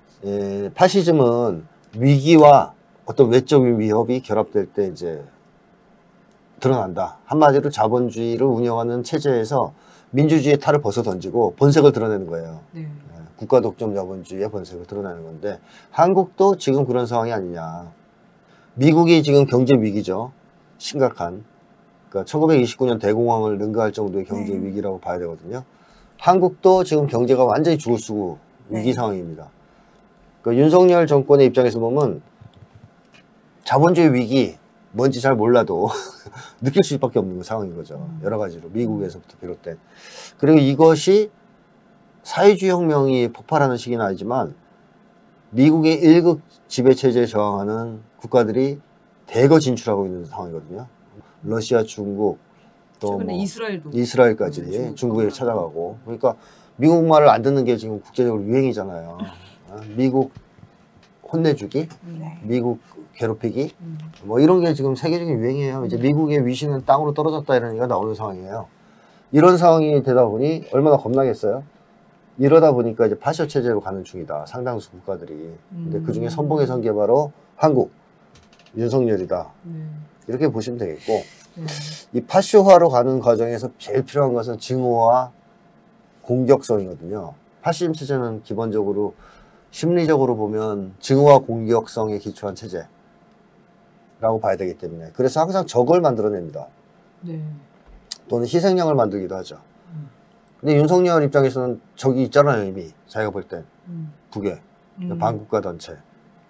파시즘은 위기와 어떤 외적 위협이 결합될 때 이제 드러난다. 한마디로 자본주의를 운영하는 체제에서 민주주의의 탈을 벗어 던지고 본색을 드러내는 거예요. 네. 국가 독점 자본주의의 본색을 드러내는 건데 한국도 지금 그런 상황이 아니냐. 미국이 지금 경제 위기죠. 심각한. 그러니까 1929년 대공황을 능가할 정도의 경제 위기라고 봐야 되거든요. 한국도 지금 경제가 완전히 죽을 쓰고 위기 상황입니다. 그러니까 윤석열 정권의 입장에서 보면 자본주의 위기 뭔지 잘 몰라도 느낄 수밖에 없는 상황인 거죠. 여러 가지로 미국에서부터 비롯된. 그리고 이것이 사회주의 혁명이 폭발하는 시기는 아니지만 미국의 1급 지배체제에 저항하는 국가들이 대거 진출하고 있는 상황이거든요. 러시아, 중국, 또 뭐 이스라엘까지 중국에 찾아가고. 그러니까 미국 말을 안 듣는 게 지금 국제적으로 유행이잖아요. 미국 혼내주기, 미국 괴롭히기, 뭐 이런 게 지금 세계적인 유행이에요. 이제 미국의 위신은 땅으로 떨어졌다 이런 얘기가 나오는 상황이에요. 이런 상황이 되다 보니 얼마나 겁나겠어요? 이러다 보니까 이제 파시오 체제로 가는 중이다. 상당수 국가들이. 근데 그 중에 선봉에 선 게 바로 한국, 윤석열이다. 이렇게 보시면 되겠고, 이 파시오화로 가는 과정에서 제일 필요한 것은 증오와 공격성이거든요. 파시즘 체제는 기본적으로 심리적으로 보면 증오와 공격성에 기초한 체제라고 봐야 되기 때문에 그래서 항상 적을 만들어냅니다. 또는 희생양을 만들기도 하죠. 근데 윤석열 입장에서는 적이 있잖아요. 이미 자기가 볼 땐 북에 반국가 단체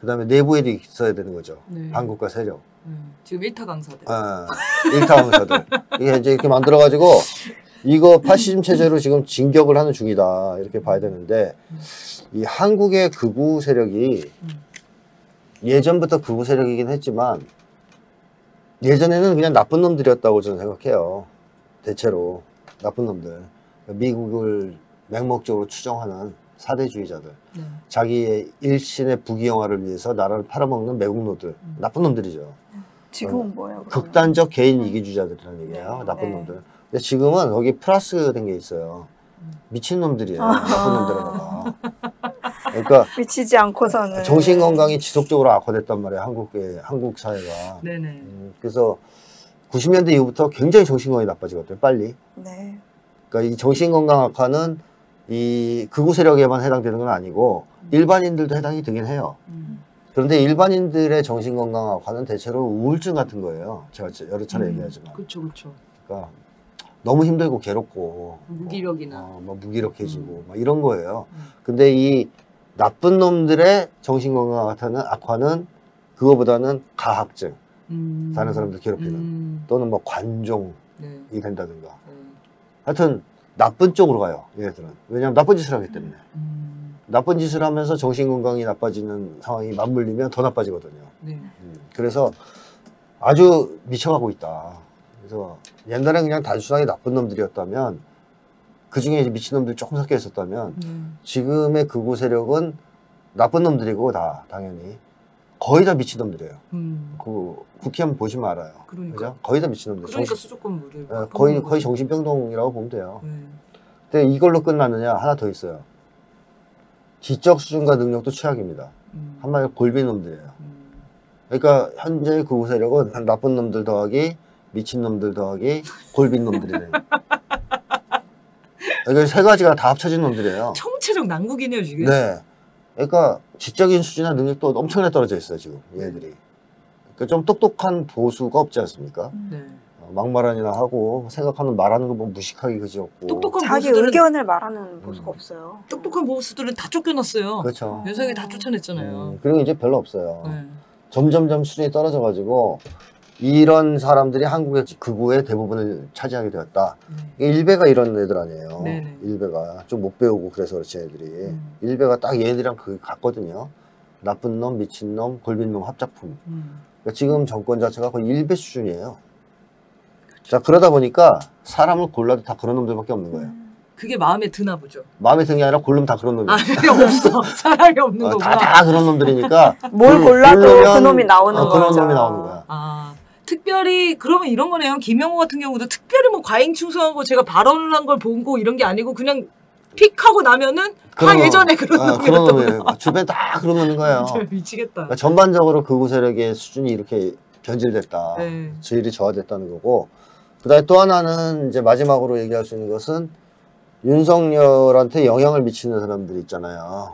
그다음에 내부에도 있어야 되는 거죠. 네. 반국가 세력. 지금 1타 강사들. 1타 강사들. 이게 이제 이렇게 만들어가지고 이거 파시즘 체제로 지금 진격을 하는 중이다. 이렇게 봐야 되는데 이 한국의 극우 세력이 예전부터 극우 세력이긴 했지만 예전에는 그냥 나쁜 놈들이었다고 저는 생각해요. 대체로 나쁜 놈들. 미국을 맹목적으로 추종하는 사대주의자들. 네. 자기의 일신의 부귀영화를 위해서 나라를 팔아먹는 매국노들. 나쁜 놈들이죠. 지금은 뭐예요? 그러면? 극단적 개인 이기주의자들이라는 얘기예요. 네. 나쁜 네. 놈들. 근데 지금은 거기 플러스 된 게 있어요. 미친 놈들이에요. 나쁜 놈들에다가. 그러니까 미치지 않고서는 정신 건강이 지속적으로 악화됐단 말이에요. 한국 사회가. 네네. 그래서 90년대 이후부터 굉장히 정신 건강이 나빠지거든요. 빨리. 네. 그러니까 이 정신 건강 악화는 이 극우 세력에만 해당되는 건 아니고 일반인들도 해당이 되긴 해요. 그런데 일반인들의 정신 건강 악화는 대체로 우울증 같은 거예요. 제가 여러 차례 얘기하지만. 그렇죠, 그렇죠. 그러니까 너무 힘들고 괴롭고 무기력이나 뭐 무기력해지고 막 이런 거예요. 근데 이 나쁜 놈들의 정신 건강 악화는 그거보다는 가학증, 다른 사람들 괴롭히는 또는 뭐 관종이 네. 된다든가. 하여튼 나쁜 쪽으로 가요. 얘네들은. 왜냐하면 나쁜 짓을 하기 때문에. 나쁜 짓을 하면서 정신 건강이 나빠지는 상황이 맞물리면 더 나빠지거든요. 네. 그래서 아주 미쳐가고 있다. 그래서 옛날엔 그냥 단순하게 나쁜 놈들이었다면 그 중에 미친놈들이 조금 섞여 있었다면 지금의 극우 세력은 나쁜 놈들이고 다 당연히 거의 다 미친놈들이에요. 그 국회 한번 보시면 알아요. 그러니까. 그죠? 거의 다 미친놈들. 그러니까 수도권물을 거의 정신병동이라고 보면 돼요. 근데 이걸로 끝나느냐? 하나 더 있어요. 지적 수준과 능력도 최악입니다. 한마디로 골빈놈들이에요. 그러니까 현재의 극우 세력은 나쁜 놈들 더하기 미친 놈들 더하기 골빈 놈들이네. 그러니까 세 가지가 다 합쳐진 놈들이에요. 총체적 난국이네요 지금. 네. 그러니까 지적인 수준이나 능력도 엄청나게 떨어져 있어요 지금 얘들이. 그러니까 좀 똑똑한 보수가 없지 않습니까? 네. 막말하니나 하고 생각하는 말하는 거 보면 무식하기 그지없고. 똑똑한 자기 보수들은, 의견을 말하는 보수가 없어요. 똑똑한 보수들은 다 쫓겨났어요. 그렇죠. 윤석열이 다 쫓아냈잖아요. 그리고 이제 별로 없어요. 네. 점점점 수준이 떨어져가지고 이런 사람들이 한국의 극우의 대부분을 차지하게 되었다. 일베가 이런 애들 아니에요. 네네. 일베가 좀 못 배우고 그래서 그렇지 애들이. 일베가 딱 얘네들이랑 그 같거든요. 나쁜 놈, 미친 놈, 골빈 놈 합작품. 그러니까 지금 정권 자체가 거의 일베 수준이에요. 자 그러다 보니까 사람을 골라도 다 그런 놈들밖에 없는 거예요. 그게 마음에 드나 보죠. 마음에 드는 게 아니라 고르면 다 그런 놈이에요. 그게 없어. 사람이 없는 거구나. 다 그런 놈들이니까 뭘 골라도 고르면 그 놈이 나오는 거죠. 그런 놈이 나오는 거야. 아, 특별히 그러면 이런 거네요. 김영호 같은 경우도 특별히 뭐 과잉 충성하고 제가 발언을 한 걸 보고 이런 게 아니고 그냥 픽하고 나면은 다 예전에 그런 그런 놈이었던 놈이에요. 주변에 다 그런 놈인 거예요. 미치겠다. 그러니까 전반적으로 극우 세력의 수준이 이렇게 변질됐다. 네. 질이 저하됐다는 거고. 그다음에 또 하나는 이제 마지막으로 얘기할 수 있는 것은 윤석열한테 영향을 미치는 사람들이 있잖아요.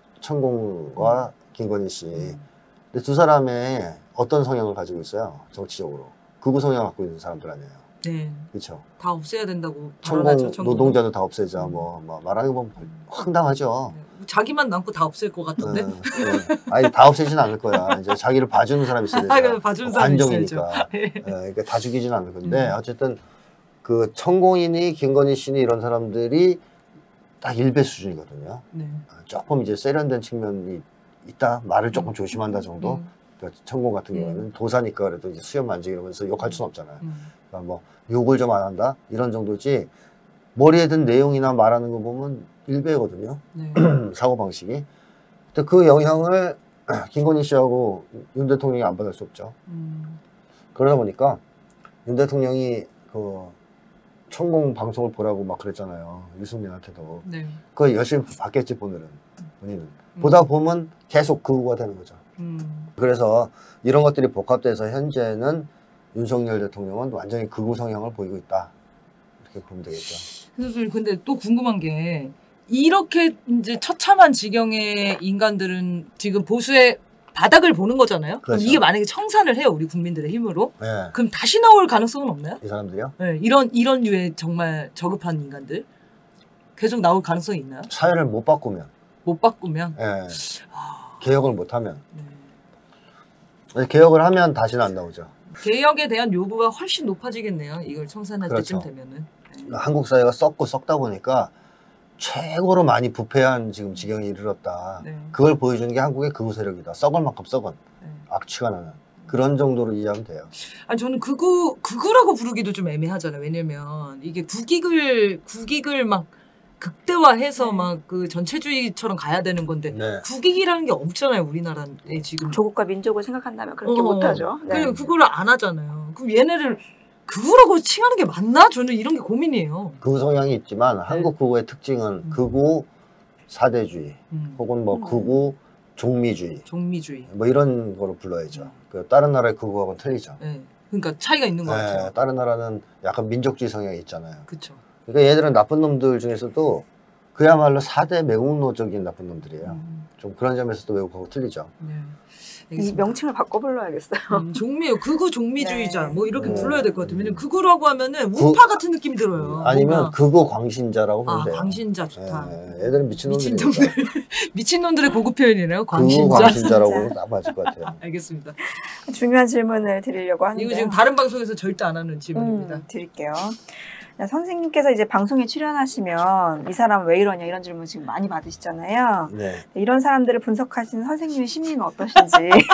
천공과 김건희 씨. 근데 두 사람의 어떤 성향을 가지고 있어요? 정치적으로. 극우 성향을 갖고 있는 사람들 아니에요. 네. 그렇죠. 다 없애야 된다고 천공 발언하죠. 노동자도 다 없애자. 뭐 말하는 거 보면 황당하죠. 네. 자기만 남고 다 없앨 것 같던데. 아니 다 없애지는 않을 거야. 이제 자기를 봐주는 사람이 있어야 되잖아. 봐주는 사람이 관종이니까. 그러니까 다 죽이지는 않을 건데 어쨌든 그 천공이니 김건희 씨니 이런 사람들이 딱 일배 수준이거든요. 네. 조금 이제 세련된 측면이 있다. 말을 조금 조심한다 정도. 그러니까 천공 같은 경우는 도사니까 그래도 이제 수염 만지기 이러면서 욕할 수는 없잖아요. 그러니까 뭐 욕을 좀 안 한다 이런 정도지. 머리에 든 내용이나 말하는 거 보면 일배거든요. 네. 사고 방식이. 근데 그 영향을 김건희 씨하고 윤 대통령이 안 받을 수 없죠. 그러다 보니까 윤 대통령이 그 천공 방송을 보라고 막 그랬잖아요. 유승민한테도. 네. 그거 열심히 봤겠지 본인은. 보다 보면 계속 극우가 되는 거죠. 그래서 이런 것들이 복합돼서 현재는 윤석열 대통령은 완전히 극우 성향을 보이고 있다. 이렇게 보면 되겠죠. 선생님, 근데 또 궁금한 게 이렇게 이제 처참한 지경의 인간들은 지금 보수의 바닥을 보는 거잖아요. 그렇죠. 이게 만약에 청산을 해요, 우리 국민들의 힘으로. 네. 그럼 다시 나올 가능성은 없나요? 이 사람들이요? 네, 이런 류의 정말 저급한 인간들 계속 나올 가능성이 있나요? 사회를 못 바꾸면. 못 바꾸면. 네. 개혁을 못하면. 개혁을 하면 다시는 안 나오죠. 개혁에 대한 요구가 훨씬 높아지겠네요. 이걸 청산할 그렇죠. 때쯤 되면은. 한국 사회가 썩고 썩다 보니까 최고로 많이 부패한 지금 지경에 이르렀다. 네. 그걸 보여주는 게 한국의 극우 세력이다. 썩을 만큼 썩은 악취가 나는 그런 정도로 이해하면 돼요. 아니 저는 극우라고 부르기도 좀 애매하잖아요. 왜냐면 이게 국익을 막 극대화해서 막 그 전체주의처럼 가야 되는 건데 네. 국익이라는 게 없잖아요. 우리나라에 지금. 조국과 민족을 생각한다면 그렇게 못하죠. 네. 그리고 그거를 안 하잖아요. 그럼 얘네를 극우라고 칭하는 게 맞나? 저는 이런 게 고민이에요. 극우 성향이 있지만 한국 극우의 특징은 극우 사대주의 혹은 뭐 극우 종미주의 뭐 이런 거로 불러야죠. 그 다른 나라의 극우하고는 틀리죠. 네. 그러니까 차이가 있는 것 같아요. 다른 나라는 약간 민족주의 성향이 있잖아요. 그렇죠. 그러니까 얘들은 나쁜 놈들 중에서도 그야말로 4대 매국노적인 나쁜 놈들이에요. 좀 그런 점에서도 외국하고 틀리죠. 네. 이 명칭을 바꿔 불러야겠어요. 극우 종미주의자 네. 뭐 이렇게 불러야 될 것 같아요. 왜냐면 극우라고 하면은 우파 같은 느낌이 들어요. 아니면 뭔가. 극우 광신자라고 부르면 돼요. 광신자 좋다. 애들은 미친놈들. 미친놈들의 고급 표현이네요. 극우 광신자라고 부르면 딱 맞을 것 같아요. 알겠습니다. 중요한 질문을 드리려고 하는데 이거 지금 다른 방송에서 절대 안 하는 질문입니다. 드릴게요. 선생님께서 이제 방송에 출연하시면 이 사람 왜 이러냐 이런 질문 지금 많이 받으시잖아요. 네. 이런 사람들을 분석하시는 선생님의 심리는 어떠신지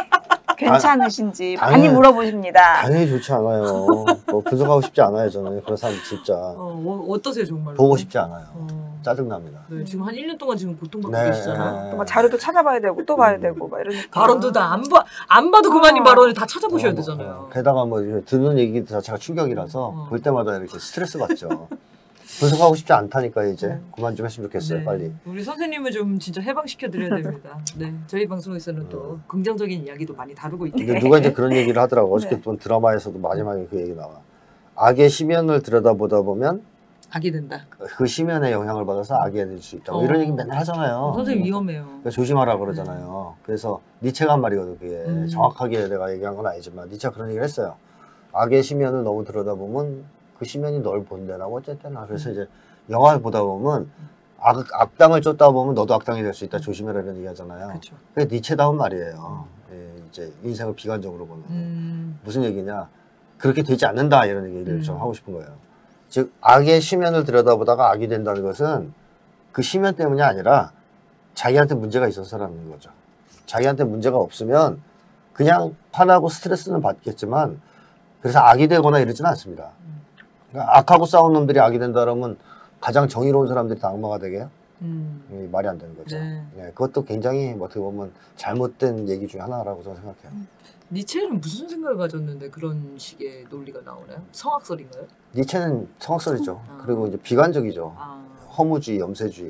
괜찮으신지 많이 당연히, 물어보십니다. 당연히 좋지 않아요. 뭐 분석하고 싶지 않아요. 저는 그런 사람 진짜 어떠세요 정말? 보고 싶지 않아요. 짜증납니다. 네, 지금 한 1년 동안 지금 고통받고 네. 계시잖아요. 막 자료도 찾아봐야 되고 또 봐야 되고 막 이러니까 발언도 다 안 봐도 그만인 발언을 다 찾아보셔야 되잖아요. 게다가 뭐 듣는 얘기 자체가 충격이라서 볼 때마다 이렇게 스트레스 받죠. 분석하고 싶지 않다니까 이제 그만 좀 했으면 좋겠어요. 네. 빨리. 우리 선생님을 좀 진짜 해방시켜 드려야 됩니다. 네, 저희 방송에서는 또 긍정적인 이야기도 많이 다루고 있기 근데 누가 이제 그런 얘기를 하더라고. 어저께 본 드라마에서도 마지막에 그 얘기 나와. 악의 심연을 들여다보다 보면 악이 된다. 그 심연의 영향을 받아서 악이 될 수 있다고 이런 얘기 맨날 하잖아요. 선생님 위험해요. 그러니까 조심하라 그러잖아요. 그래서 니체가 한 말이거든. 그게 정확하게 내가 얘기한 건 아니지만 니체가 그런 얘기를 했어요. 악의 심연을 너무 들여다보면 그 심연이 널 본다라고 어쨌든. 그래서 이제 영화를 보다 보면 악당을 쫓다 보면 너도 악당이 될 수 있다. 조심해라 이런 얘기 하잖아요. 그렇죠. 그게 니체다운 말이에요. 이제 인생을 비관적으로 보면. 무슨 얘기냐. 그렇게 되지 않는다 이런 얘기를 좀 하고 싶은 거예요. 즉 악의 심연을 들여다보다가 악이 된다는 것은 그 심연 때문이 아니라 자기한테 문제가 있어서라는 거죠. 자기한테 문제가 없으면 그냥 화나고 스트레스는 받겠지만 그래서 악이 되거나 이러지는 않습니다. 그러니까 악하고 싸운 놈들이 악이 된다 그러면 가장 정의로운 사람들이 다 악마가 되게요? 말이 안 되는 거죠. 네. 네, 그것도 굉장히 어떻게 보면 잘못된 얘기 중에 하나라고 저는 생각해요. 니체는 무슨 생각을 가졌는데 그런 식의 논리가 나오나요? 성악설인가요? 니체는 성악설이죠. 그리고 이제 비관적이죠. 허무주의, 염세주의.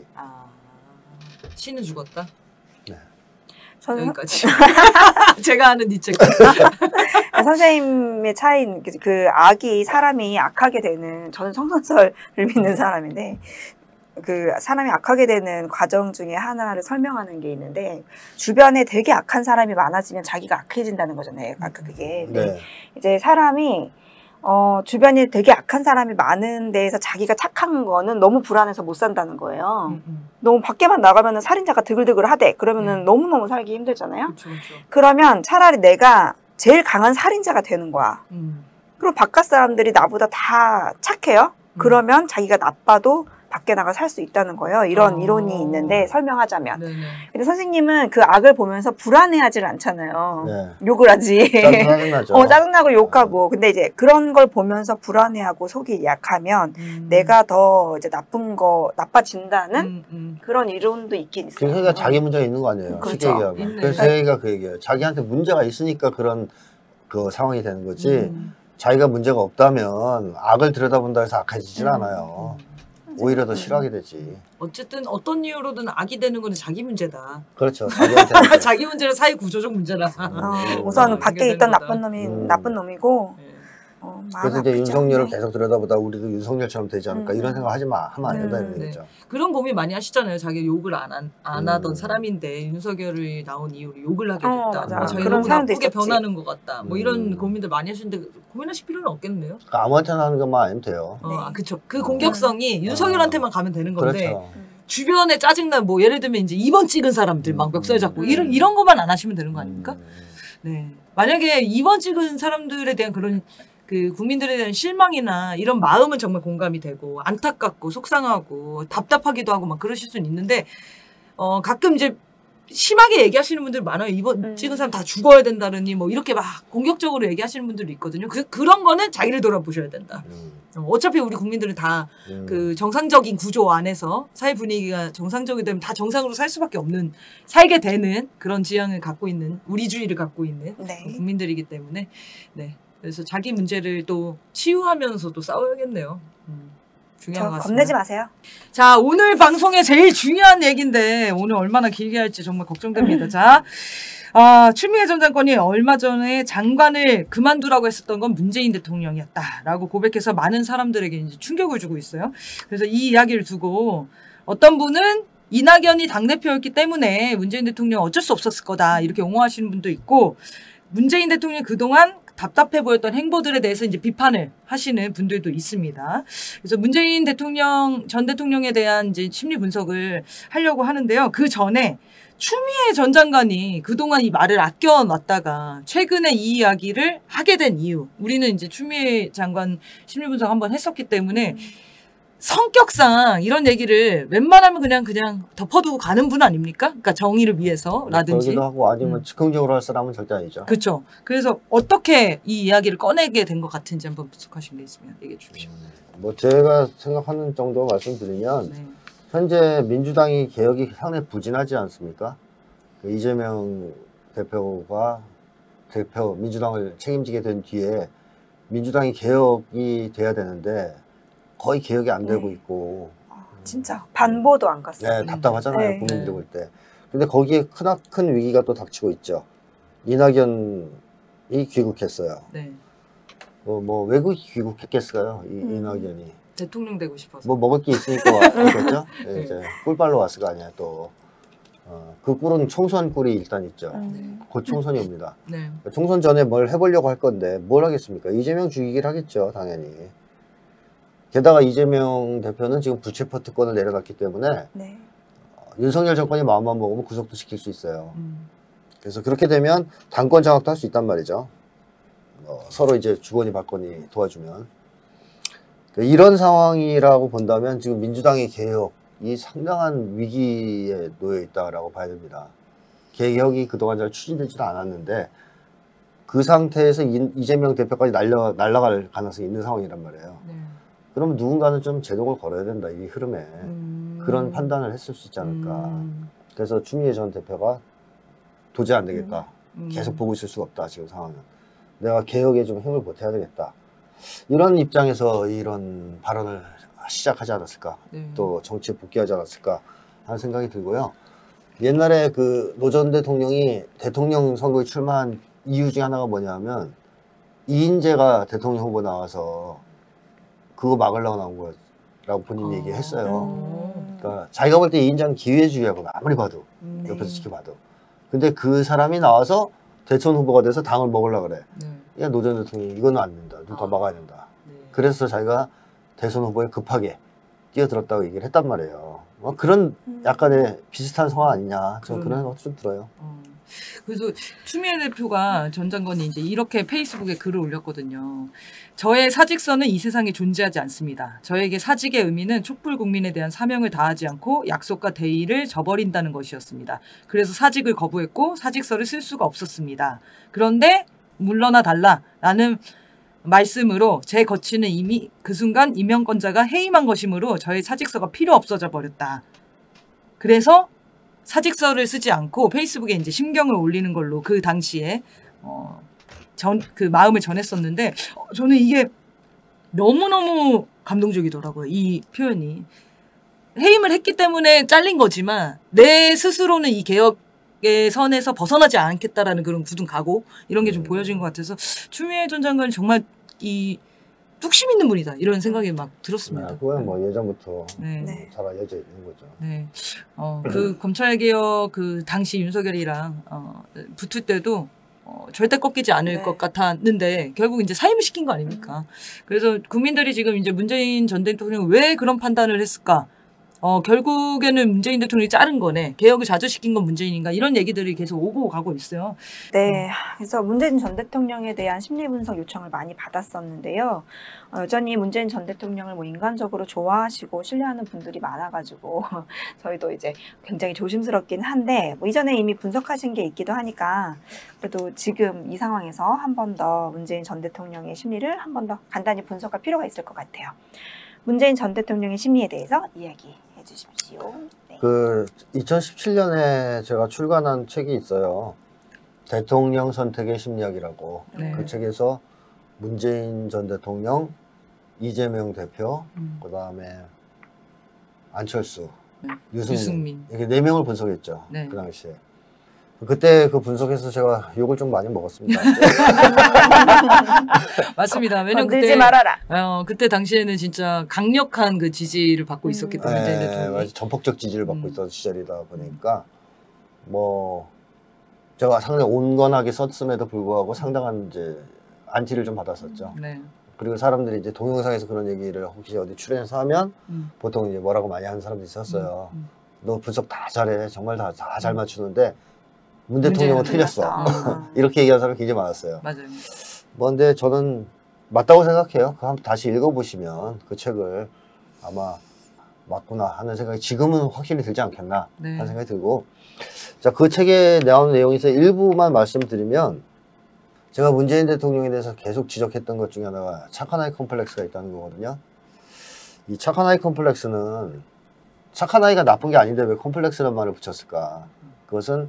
신은 죽었다? 네. 여기까지. 제가 아는 니체가. 선생님의 차이는 그 악이 사람이 악하게 되는, 저는 성선설을 믿는 사람인데, 그 사람이 악하게 되는 과정 중에 하나를 설명하는 게 있는데, 주변에 되게 악한 사람이 많아지면 자기가 악해진다는 거잖아요. 아까 그게. 네. 이제 사람이 주변에 되게 악한 사람이 많은 데에서 자기가 착한 거는 너무 불안해서 못 산다는 거예요. 너무 밖에만 나가면 살인자가 드글드글 하대. 그러면은 너무너무 살기 힘들잖아요. 그쵸. 그러면 차라리 내가 제일 강한 살인자가 되는 거야. 그리고 바깥 사람들이 나보다 다 착해요. 그러면 자기가 나빠도 밖에 나가 살 수 있다는 거예요. 이런 이론이 있는데, 설명하자면. 네네. 근데 선생님은 그 악을 보면서 불안해하질 않잖아요. 네. 욕을 하지. 짜증나죠. 짜증나고 욕하고. 근데 이제 그런 걸 보면서 불안해하고 속이 약하면 내가 더 이제 나빠진다는 그런 이론도 있긴 있어요. 그러니까 자기 문제가 있는 거 아니에요. 그렇죠. 쉽게 얘기하면. 그래서 제가 그 얘기해요. 자기한테 문제가 있으니까 그런 그 상황이 되는 거지. 자기가 문제가 없다면 악을 들여다본다 해서 악해지진 않아요. 오히려 더 싫어하게 되지. 어쨌든 어떤 이유로든 악이 되는 건 자기 문제다. 그렇죠. 자기한테. 자기 문제는 사회 구조적 문제라. 우선 밖에 있던 나쁜 놈이 나쁜 놈이고. 그래서 이제 윤석열을 계속 들여다보다 우리도 윤석열처럼 되지 않을까 이런 생각 하면 안 된다 이런 얘기죠. 네. 그런 고민 많이 하시잖아요. 자기 욕을 안 하던 사람인데 윤석열이 나온 이후로 욕을 하게 됐다. 자기 너무 나쁘게 변하는 것 같다. 뭐 이런 고민들 많이 하시는데 고민하실 필요는 없겠네요. 그러니까 아무한테나 하는 것만 아니면 돼요. 그렇죠. 그 공격성이 윤석열한테만 가면 되는 건데 그렇죠. 주변에 짜증나 뭐 예를 들면 이제 2번 찍은 사람들 막 멱살 잡고 이런 것만 안 하시면 되는 거 아닙니까? 네. 만약에 2번 찍은 사람들에 대한 그런 그 국민들에 대한 실망이나 이런 마음은 정말 공감이 되고 안타깝고 속상하고 답답하기도 하고 막 그러실 수는 있는데 가끔 이제 심하게 얘기하시는 분들 많아요. 이번 찍은 사람 다 죽어야 된다느니 뭐 이렇게 막 공격적으로 얘기하시는 분들도 있거든요. 그런 거는 자기를 돌아보셔야 된다. 어차피 우리 국민들은 다 그 정상적인 구조 안에서 사회 분위기가 정상적이 되면 다 정상으로 살 수밖에 없는 살게 되는 그런 지향을 갖고 있는 우리주의를 갖고 있는 네. 국민들이기 때문에 네. 그래서 자기 문제를 또 치유하면서도 싸워야겠네요. 중요한 것 같습니다. 겁내지 마세요. 자, 오늘 방송의 제일 중요한 얘기인데 오늘 얼마나 길게 할지 정말 걱정됩니다. 자, 추미애 전 장관이 얼마 전에 장관을 그만두라고 했었던 건 문재인 대통령이었다라고 고백해서 많은 사람들에게 이제 충격을 주고 있어요. 그래서 이 이야기를 두고 어떤 분은 이낙연이 당대표였기 때문에 문재인 대통령 어쩔 수 없었을 거다 이렇게 옹호하시는 분도 있고 문재인 대통령이 그동안 답답해 보였던 행보들에 대해서 이제 비판을 하시는 분들도 있습니다. 그래서 문재인 대통령, 전 대통령에 대한 이제 심리 분석을 하려고 하는데요. 그 전에 추미애 전 장관이 그동안 이 말을 아껴놨다가 최근에 이 이야기를 하게 된 이유. 우리는 이제 추미애 장관 심리 분석 한번 했었기 때문에 성격상 이런 얘기를 웬만하면 그냥 덮어두고 가는 분 아닙니까? 그러니까 정의를 위해서라든지. 그러기도 하고 아니면 즉흥적으로 할 사람은 절대 아니죠. 그렇죠. 그래서 어떻게 이 이야기를 꺼내게 된 것 같은지 한번 분석하신 게 있으면 얘기해 주십시오. 뭐 제가 생각하는 정도 말씀드리면 네. 현재 민주당이 개혁이 상당히 부진하지 않습니까? 그 이재명 대표가 민주당을 책임지게 된 뒤에 민주당이 개혁이 돼야 되는데 거의 개혁이 안 되고 있고 진짜 반보도 안 갔어요. 네, 답답하잖아요. 네. 국민들이 볼 때. 근데 거기에 큰 위기가 또 닥치고 있죠. 이낙연이 귀국했어요. 네. 뭐 외국이 귀국했겠어요. 이낙연이. 대통령 되고 싶어서. 뭐 먹을 게 있으니까 왔겠죠. 네, 이제 꿀빨로 왔을 거 아니야 또. 그 꿀은 총선 꿀이 일단 있죠. 곧 총선이 옵니다. 네. 총선 전에 뭘 해보려고 할 건데 뭘 하겠습니까? 이재명 죽이기를 하겠죠, 당연히. 게다가 이재명 대표는 지금 부채퍼 특권을 내려놨기 때문에 네. 윤석열 정권이 마음만 먹으면 구속도 시킬 수 있어요. 그래서 그렇게 되면 당권 장악도 할 수 있단 말이죠. 서로 이제 주거니 받거니 도와주면. 이런 상황이라고 본다면 지금 민주당의 개혁이 상당한 위기에 놓여 있다라고 봐야 됩니다. 개혁이 그동안 잘 추진되지도 않았는데 그 상태에서 이재명 대표까지 날아갈 가능성이 있는 상황이란 말이에요. 네. 그러면 누군가는 좀 제동을 걸어야 된다, 이 흐름에. 그런 판단을 했을 수 있지 않을까. 그래서 추미애 전 대표가 도저히 안 되겠다. 계속 보고 있을 수가 없다, 지금 상황은. 내가 개혁에 좀 힘을 보태야 되겠다. 이런 입장에서 이런 발언을 시작하지 않았을까. 네. 또 정치에 복귀하지 않았을까 하는 생각이 들고요. 옛날에 그 노 전 대통령이 대통령 선거에 출마한 이유 중에 하나가 뭐냐면 이인재가 대통령 후보 나와서 그거 막으려고 나온 거라고 본인이 얘기했어요. 그러니까 자기가 볼 때 이인재는 기회주의하고 아무리 봐도 옆에서 지켜봐도. 근데 그 사람이 나와서 대선 후보가 돼서 당을 먹으려고 그래. 야, 노 전 대통령이 이거는 안 된다. 누가 더 막아야 된다. 그래서 자기가 대선 후보에 급하게 뛰어들었다고 얘기를 했단 말이에요. 그런 약간의 비슷한 상황 아니냐. 저는 그런 생각도 좀 들어요. 그래서 추미애 대표가 전 장관이 이제 이렇게 페이스북에 글을 올렸거든요. 저의 사직서는 이 세상에 존재하지 않습니다. 저에게 사직의 의미는 촛불 국민에 대한 사명을 다하지 않고 약속과 대의를 저버린다는 것이었습니다. 그래서 사직을 거부했고 사직서를 쓸 수가 없었습니다. 그런데 물러나 달라라는 말씀으로 제 거취는 이미 그 순간 임명권자가 해임한 것이므로 저의 사직서가 필요 없어져 버렸다. 그래서 사직서를 쓰지 않고 페이스북에 이제 심경을 올리는 걸로 그 당시에 그 마음을 전했었는데 저는 이게 너무너무 감동적이더라고요. 이 표현이. 해임을 했기 때문에 잘린 거지만 내 스스로는 이 개혁의 선에서 벗어나지 않겠다라는 그런 굳은 각오 이런 게 좀 보여진 것 같아서 추미애 전 장관이 정말 이 뚝심 있는 분이다 이런 생각이 막 들었습니다. 그건 뭐 예전부터 네. 잘 알려져 있는 거죠. 네. 그 검찰개혁 그 당시 윤석열이랑 붙을 때도 절대 꺾이지 않을 것 같았는데 결국 이제 사임을 시킨 거 아닙니까? 그래서 국민들이 지금 이제 문재인 전 대통령이 왜 그런 판단을 했을까? 결국에는 문재인 대통령이 자른 거네. 개혁을 좌절시킨 건 문재인인가. 이런 얘기들이 계속 오고 가고 있어요. 네. 그래서 문재인 전 대통령에 대한 심리 분석 요청을 많이 받았었는데요. 여전히 문재인 전 대통령을 뭐 인간적으로 좋아하시고 신뢰하는 분들이 많아가지고 저희도 이제 굉장히 조심스럽긴 한데 뭐 이전에 이미 분석하신 게 있기도 하니까 그래도 지금 이 상황에서 한 번 더 문재인 전 대통령의 심리를 한 번 더 간단히 분석할 필요가 있을 것 같아요. 문재인 전 대통령의 심리에 대해서 이야기해 주십시오. 네. 2017년에 제가 출간한 책이 있어요. 대통령 선택의 심리학이라고. 네. 그 책에서 문재인 전 대통령, 이재명 대표, 그다음에 안철수, 유승민 이렇게 4명을 분석했죠. 네. 그 당시에. 그때 그 분석해서 제가 욕을 좀 많이 먹었습니다. 맞습니다. 왜냐면 건들지 말아라. 그때 당시에는 진짜 강력한 그 지지를 받고 있었기 때문에 문재인 대통령이. 전폭적 지지를 받고 있던 시절이다 보니까 뭐 제가 상당히 온건하게 썼음에도 불구하고 상당한 이제 안티를 좀 받았었죠. 네. 그리고 사람들이 이제 동영상에서 그런 얘기를 혹시 어디 출연해서 하면 보통 이제 뭐라고 많이 하는 사람들이 있었어요. 너 분석 다 잘해. 정말 다 잘 맞추는데 문 대통령은 틀렸어. 이렇게 얘기하는 사람이 굉장히 많았어요. 맞아요. 뭐 근데 저는 맞다고 생각해요. 그 한번 다시 읽어보시면 그 책을 아마 맞구나 하는 생각이 지금은 확실히 들지 않겠나 하는 생각이 들고, 자, 그 책에 나오는 내용에서 일부만 말씀드리면, 제가 문재인 대통령에 대해서 계속 지적했던 것 중에 하나가 착한 아이 컴플렉스가 있다는 거거든요. 이 착한 아이 컴플렉스는 착한 아이가 나쁜 게 아닌데 왜 컴플렉스라는 말을 붙였을까? 그것은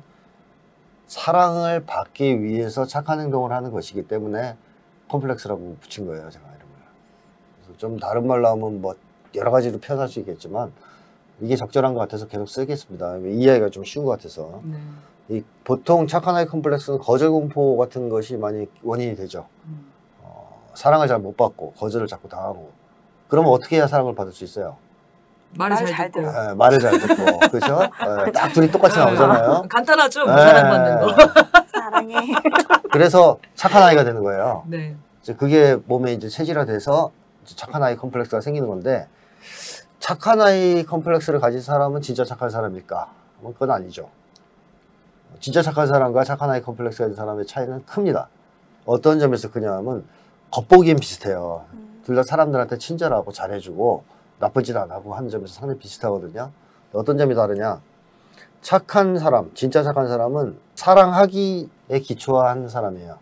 사랑을 받기 위해서 착한 행동을 하는 것이기 때문에 컴플렉스라고 붙인 거예요, 제가 이름을. 그래서 좀 다른 말로 하면 뭐 여러 가지로 표현할 수 있겠지만 이게 적절한 것 같아서 계속 쓰겠습니다. 이해가 좀 쉬운 것 같아서. 이 보통 착한 아이 컴플렉스는 거절 공포 같은 것이 많이 원인이 되죠. 사랑을 잘 못 받고 거절을 자꾸 당하고. 그러면 어떻게 해야 사랑을 받을 수 있어요? 말을 잘 듣고. 네, 말을 잘 듣고. 그렇죠? 네, 딱 둘이 똑같이 나오잖아요. 간단하죠? 네. 사랑받는 거. 사랑해. 그래서 착한 아이가 되는 거예요. 네. 이제 그게 몸에 이제 체질화돼서 착한 아이 컴플렉스가 생기는 건데, 착한 아이 컴플렉스를 가진 사람은 진짜 착한 사람일까? 뭐 그건 아니죠. 진짜 착한 사람과 착한 아이 컴플렉스가 있는 사람의 차이는 큽니다. 어떤 점에서 그냐면 겉보기엔 비슷해요. 둘 다 사람들한테 친절하고 잘해주고 나쁜 짓 안 하고 하는 점에서 상당히 비슷하거든요. 어떤 점이 다르냐? 착한 사람, 진짜 착한 사람은 사랑하기에 기초한 사람이에요.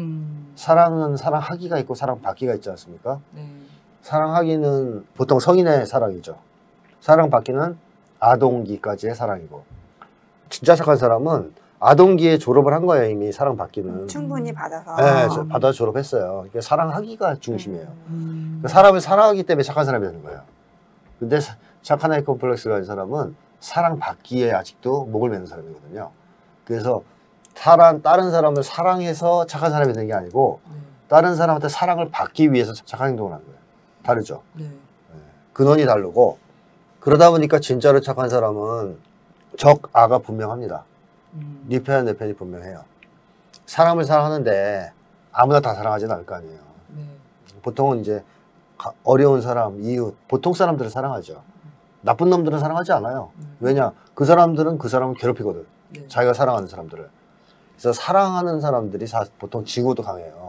사랑은 사랑하기가 있고 사랑받기가 있지 않습니까? 네. 사랑하기는 보통 성인의 사랑이죠. 사랑받기는 아동기까지의 사랑이고, 진짜 착한 사람은 아동기에 졸업을 한 거예요. 이미 사랑받기는. 충분히 받아서. 네, 받아 졸업했어요. 그러니까 사랑하기가 중심이에요. 그러니까 사람을 사랑하기 때문에 착한 사람이 되는 거예요. 근데 착한 아이 컴플렉스가 있는 사람은 사랑받기에 아직도 목을 매는 사람이거든요. 그래서 다른 사람을 사랑해서 착한 사람이 되는 게 아니고 다른 사람한테 사랑을 받기 위해서 착한 행동을 하는 거예요. 다르죠. 네. 근원이 다르고, 그러다 보니까 진짜로 착한 사람은 적아가 분명합니다. 네 편, 내 편이 분명해요. 사람을 사랑하는데 아무나 다 사랑하지는 않을 거 아니에요. 보통은 이제 어려운 사람, 이웃, 보통 사람들을 사랑하죠. 나쁜 놈들은 사랑하지 않아요. 왜냐? 그 사람들은 그 사람을 괴롭히거든. 자기가 사랑하는 사람들을. 그래서 사랑하는 사람들이 보통 지구도 강해요.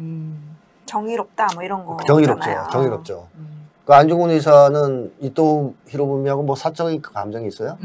정의롭다 뭐 이런 거. 정의롭죠. 정의롭죠. 그 안중근 의사는 이토 히로부미하고 뭐 사적인 감정이 있어요?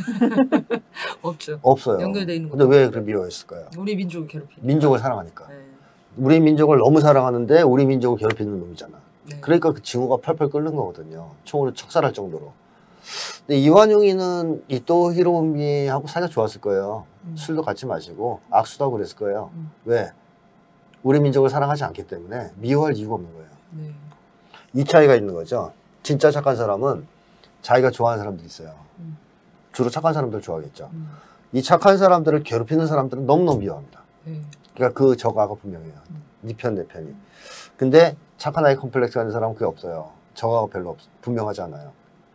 없죠. 없어요. 연결돼 있는 거. 근데 왜 그렇게 미워했을까요? 우리 민족을 괴롭히는. 민족을 사랑하니까. 네. 우리 민족을 너무 사랑하는데 우리 민족을 괴롭히는 놈이잖아. 네. 그러니까 그 징후가 펄펄 끓는 거거든요. 총으로 척살할 정도로. 근데 이완용이는 이토 히로부미하고 사이가 좋았을 거예요. 술도 같이 마시고 악수도 하고 그랬을 거예요. 왜? 우리 민족을 사랑하지 않기 때문에 미워할 이유가 없는 거예요. 네. 이 차이가 있는 거죠. 진짜 착한 사람은 자기가 좋아하는 사람들이 있어요. 주로 착한 사람들 좋아하겠죠. 이 착한 사람들을 괴롭히는 사람들은 너무너무 미워합니다. 그러니까 그 적아가 분명해요. 네 편, 내 편이. 근데 착한 아이 컴플렉스 가는 사람은 그게 없어요. 적아가 별로 분명하지 않아요.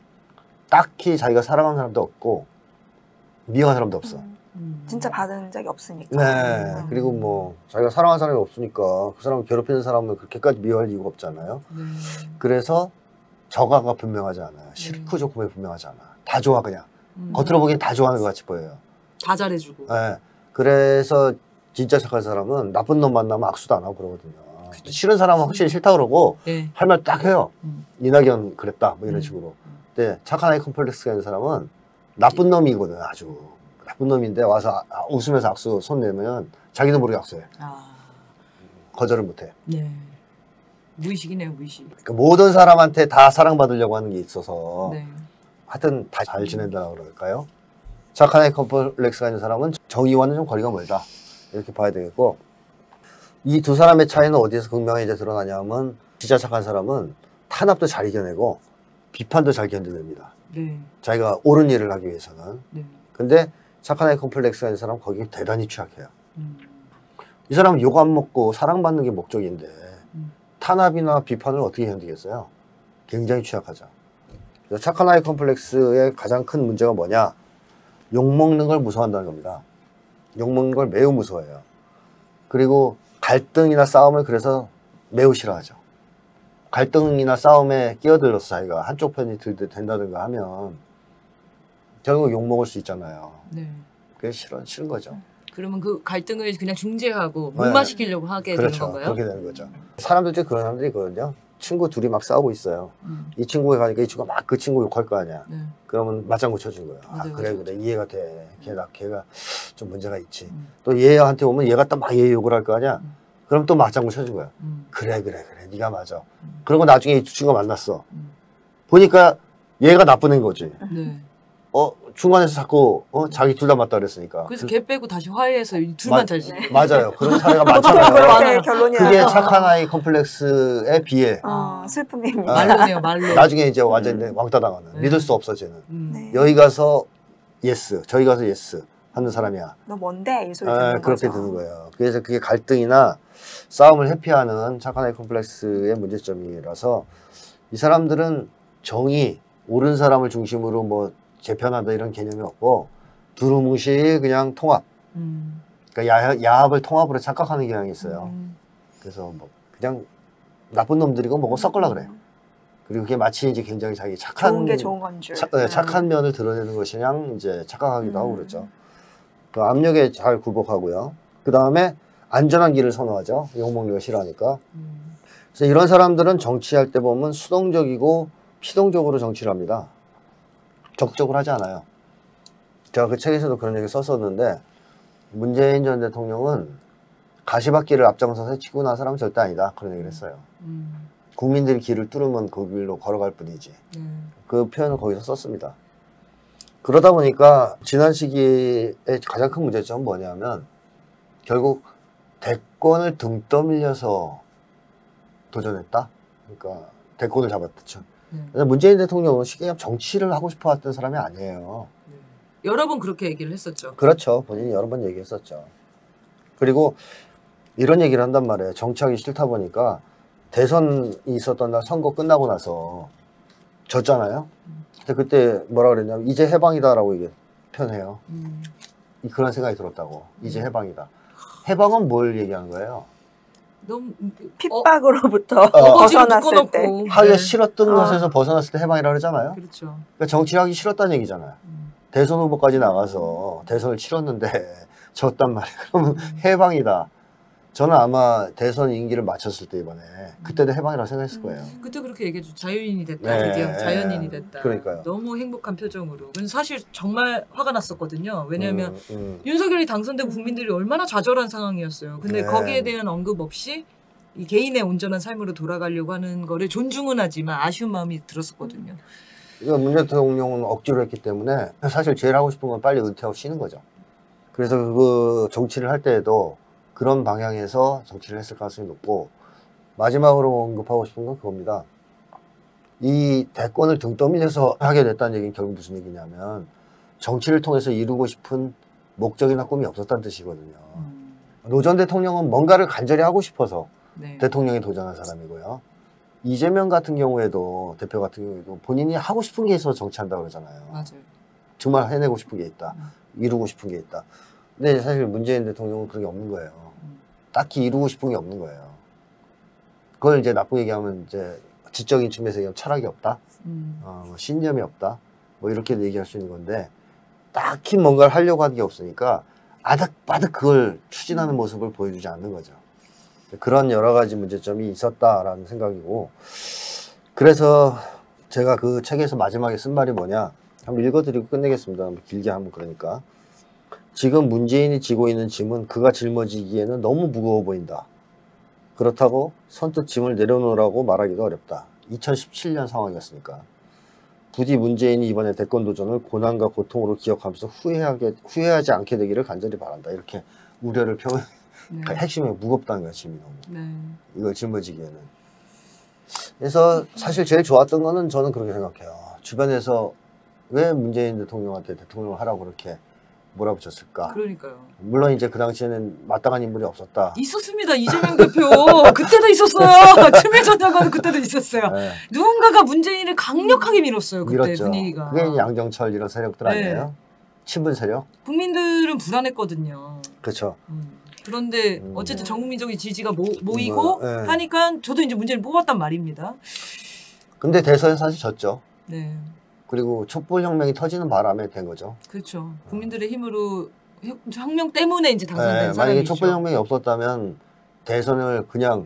딱히 자기가 사랑하는 사람도 없고 미워하는 사람도 없어. 진짜 받은 적이 없으니까. 네. 그리고 뭐 자기가 사랑하는 사람이 없으니까 그 사람을 괴롭히는 사람을 그렇게까지 미워할 이유가 없잖아요. 그래서 적아가 분명하지 않아요. 싫고 좋고에 분명하지 않아. 다 좋아 그냥. 겉으로 보기엔 다 좋아하는 것 같이 보여요. 다 잘해주고. 네. 그래서 진짜 착한 사람은 나쁜 놈 만나면 악수도 안 하고 그러거든요. 그쵸. 싫은 사람은 확실히 싫다 그러고 네. 할 말 딱 해요. 이낙연 그랬다 뭐 이런 식으로. 근데 착한 아이 컴플렉스가 있는 사람은 나쁜 놈이거든. 아주 나쁜 놈인데 와서 웃으면서 악수 손 내면 자기도 모르게 악수해. 거절을 못해. 네. 무의식이네요, 무의식. 그러니까 모든 사람한테 다 사랑받으려고 하는 게 있어서 네. 하여튼 다 잘 지낸다고 그럴까요? 착한 아이 컴플렉스가 있는 사람은 정의와는 좀 거리가 멀다 이렇게 봐야 되겠고, 이 두 사람의 차이는 어디에서 극명히 이제 드러나냐면 진짜 착한 사람은 탄압도 잘 이겨내고 비판도 잘 견뎌냅니다. 네. 자기가 옳은 일을 하기 위해서는. 네. 근데 착한 아이 컴플렉스가 있는 사람은 거기에 대단히 취약해요. 이 사람은 욕 안 먹고 사랑받는 게 목적인데 탄압이나 비판을 어떻게 견디겠어요? 굉장히 취약하죠. 그래서 착한 아이 컴플렉스의 가장 큰 문제가 뭐냐? 욕먹는 걸 무서워한다는 겁니다. 욕먹는 걸 매우 무서워해요. 그리고 갈등이나 싸움을 그래서 매우 싫어하죠. 갈등이나 싸움에 끼어들어서 자기가 한쪽 편이 된다든가 하면 결국 욕먹을 수 있잖아요. 네. 그게 싫은 거죠. 그러면 그 갈등을 그냥 중재하고 무마시키려고 하게 그렇죠. 되는 건가요? 그렇게 되는 거죠. 사람들 중에 그런 사람들이 있거든요. 친구 둘이 막 싸우고 있어요. 이 친구에 가니까 이 친구가 막 그 친구 욕할 거 아니야. 네. 그러면 맞장구 쳐준 거예요. 맞아요, 그래 맞아요. 그래 이해가 돼. 걔가 좀 문제가 있지. 또 얘한테 오면 얘가 또 막 얘 욕을 할 거 아니야. 그럼 또 맞장구 쳐준 거야. 그래 네가 맞아. 그리고 나중에 이 두 친구가 만났어. 보니까 얘가 나쁜 애인 거지. 네. 중간에서 자꾸 자기 둘 다 맞다 그랬으니까. 그래서 걔 빼고 다시 화해해서 이 둘만 잘 지내. 맞아요. 그런 사례가 보통 많잖아요. 그렇게 결론이 그게 나요. 착한 아이 컴플렉스에 비해 슬픔입니다. 말로네요, 말로. 나중에 이제 완전히 왕따 당하는. 네. 믿을 수 없어 쟤는. 네. 여기 가서 예스, 저기 가서 예스 하는 사람이야. 너 뭔데? 이 소리 듣는 그렇게 거죠. 드는 거예요. 그래서 그게 갈등이나 싸움을 회피하는 착한 아이 컴플렉스의 문제점이라서 이 사람들은 정의, 옳은 사람을 중심으로 뭐 재편한다 이런 개념이 없고 두루뭉실 그냥 통합. 그러니까 야합을 통합으로 착각하는 경향이 있어요. 그래서 뭐 그냥 나쁜 놈들이고 뭐고 섞으려 그래. 그리고 그게 마치 이제 굉장히 자기 착한 좋은 게 좋은 건 줄. 착한 면을 드러내는 것이냥 이제 착각하기도 하고 그렇죠. 그 압력에 잘 굴복하고요. 그 다음에 안전한 길을 선호하죠. 욕먹는 거 싫어하니까. 그래서 이런 사람들은 정치할 때 보면 수동적이고 피동적으로 정치를 합니다. 적극적으로 하지 않아요. 제가 그 책에서도 그런 얘기 썼었는데 문재인 전 대통령은 가시밭길을 앞장서서 치고 난 사람은 절대 아니다. 그런 얘기를 했어요. 국민들이 길을 뚫으면 그 길로 걸어갈 뿐이지. 그 표현을 거기서 썼습니다. 그러다 보니까 지난 시기에 가장 큰 문제점은 뭐냐면 결국 대권을 등 떠밀려서 도전했다. 그러니까 대권을 잡았죠. 그래서 문재인 대통령은 쉽게 얘기하면 정치를 하고 싶어 했던 사람이 아니에요. 여러 번 그렇게 얘기를 했었죠. 그렇죠. 본인이 여러 번 얘기했었죠. 그리고 이런 얘기를 한단 말이에요. 정치하기 싫다 보니까 대선이 있었던 날 선거 끝나고 나서 졌잖아요. 근데 그때 뭐라 그랬냐면 이제 해방이다라고 이게 표현해요. 그런 생각이 들었다고. 이제 해방이다. 해방은 뭘 얘기하는 거예요? 너무 핍박으로부터 벗어났을 때. 하기가 싫었던 것에서 벗어났을 때 해방이라고 그러잖아요. 그렇죠. 그러니까 정치를 하기 싫었다는 얘기잖아요. 대선 후보까지 나가서 대선을 치렀는데 졌단 말이에요. 그러면 해방이다. 저는 아마 대선 임기를 마쳤을 때 이번에 그때도 해방이라고 생각했을 거예요. 그때 그렇게 얘기했죠. 자유인이 됐다. 네, 드디어 자연인이 됐다. 그러니까요. 너무 행복한 표정으로. 근데 사실 정말 화가 났었거든요. 왜냐하면 윤석열이 당선되고 국민들이 얼마나 좌절한 상황이었어요. 근데 네. 거기에 대한 언급 없이 이 개인의 온전한 삶으로 돌아가려고 하는 거를 존중은 하지만 아쉬운 마음이 들었었거든요. 그러니까 문 대통령은 억지로 했기 때문에 사실 제일 하고 싶은 건 빨리 은퇴하고 쉬는 거죠. 그래서 그 정치를 할 때에도 그런 방향에서 정치를 했을 가능성이 높고, 마지막으로 언급하고 싶은 건 그겁니다. 이 대권을 등 떠밀려서 하게 됐다는 얘기는 결국 무슨 얘기냐면 정치를 통해서 이루고 싶은 목적이나 꿈이 없었다는 뜻이거든요. 노 전 대통령은 뭔가를 간절히 하고 싶어서 대통령에 도전한 사람이고요. 이재명 같은 경우에도, 대표 같은 경우에도 본인이 하고 싶은 게 있어서 정치한다고 그러잖아요. 맞아요. 정말 해내고 싶은 게 있다. 이루고 싶은 게 있다. 근데 사실 문재인 대통령은 그런 게 없는 거예요. 딱히 이루고 싶은 게 없는 거예요. 그걸 이제 나쁘게 얘기하면 이제 지적인 측면에서 얘기하면 철학이 없다. 신념이 없다. 뭐 이렇게 얘기할 수 있는 건데 딱히 뭔가를 하려고 하는 게 없으니까 아득바득 그걸 추진하는 모습을 보여주지 않는 거죠. 그런 여러 가지 문제점이 있었다라는 생각이고, 그래서 제가 그 책에서 마지막에 쓴 말이 뭐냐, 한번 읽어드리고 끝내겠습니다. 한번 길게 하면 그러니까. 지금 문재인이 지고 있는 짐은 그가 짊어지기에는 너무 무거워 보인다. 그렇다고 선뜻 짐을 내려놓으라고 말하기도 어렵다. 2017년 상황이었으니까. 부디 문재인이 이번에 대권 도전을 고난과 고통으로 기억하면서 후회하지 않게 되기를 간절히 바란다. 이렇게 우려를 표현. 그러니까 핵심이 무겁다는 거야, 짐이 너무. 이걸 짊어지기에는. 그래서 사실 제일 좋았던 거는 저는 그렇게 생각해요. 주변에서 왜 문재인 대통령한테 대통령을 하라고 그렇게 몰아붙였을까? 그러니까요. 물론 이제 그 당시에는 마땅한 인물이 없었다. 있었습니다. 이재명 대표. 그때도 있었어요. 추미애 전 장관은 그때도 있었어요. 네. 누군가가 문재인을 강력하게 밀었어요. 그때 밀었죠. 분위기가. 그게 양정철 이런 세력들 아니에요? 친문 세력? 국민들은 불안했거든요. 그렇죠. 그런데 어쨌든 전국민적인 지지가 모이고 하니까 저도 이제 문재인을 뽑았단 말입니다. 근데 대선에서 사실 졌죠. 네. 그리고 촛불혁명이 터지는 바람에 된 거죠. 그렇죠. 국민들의 힘으로 혁명 때문에 이제 당선된 사람이죠. 만약에 촛불혁명이 없었다면 대선을 그냥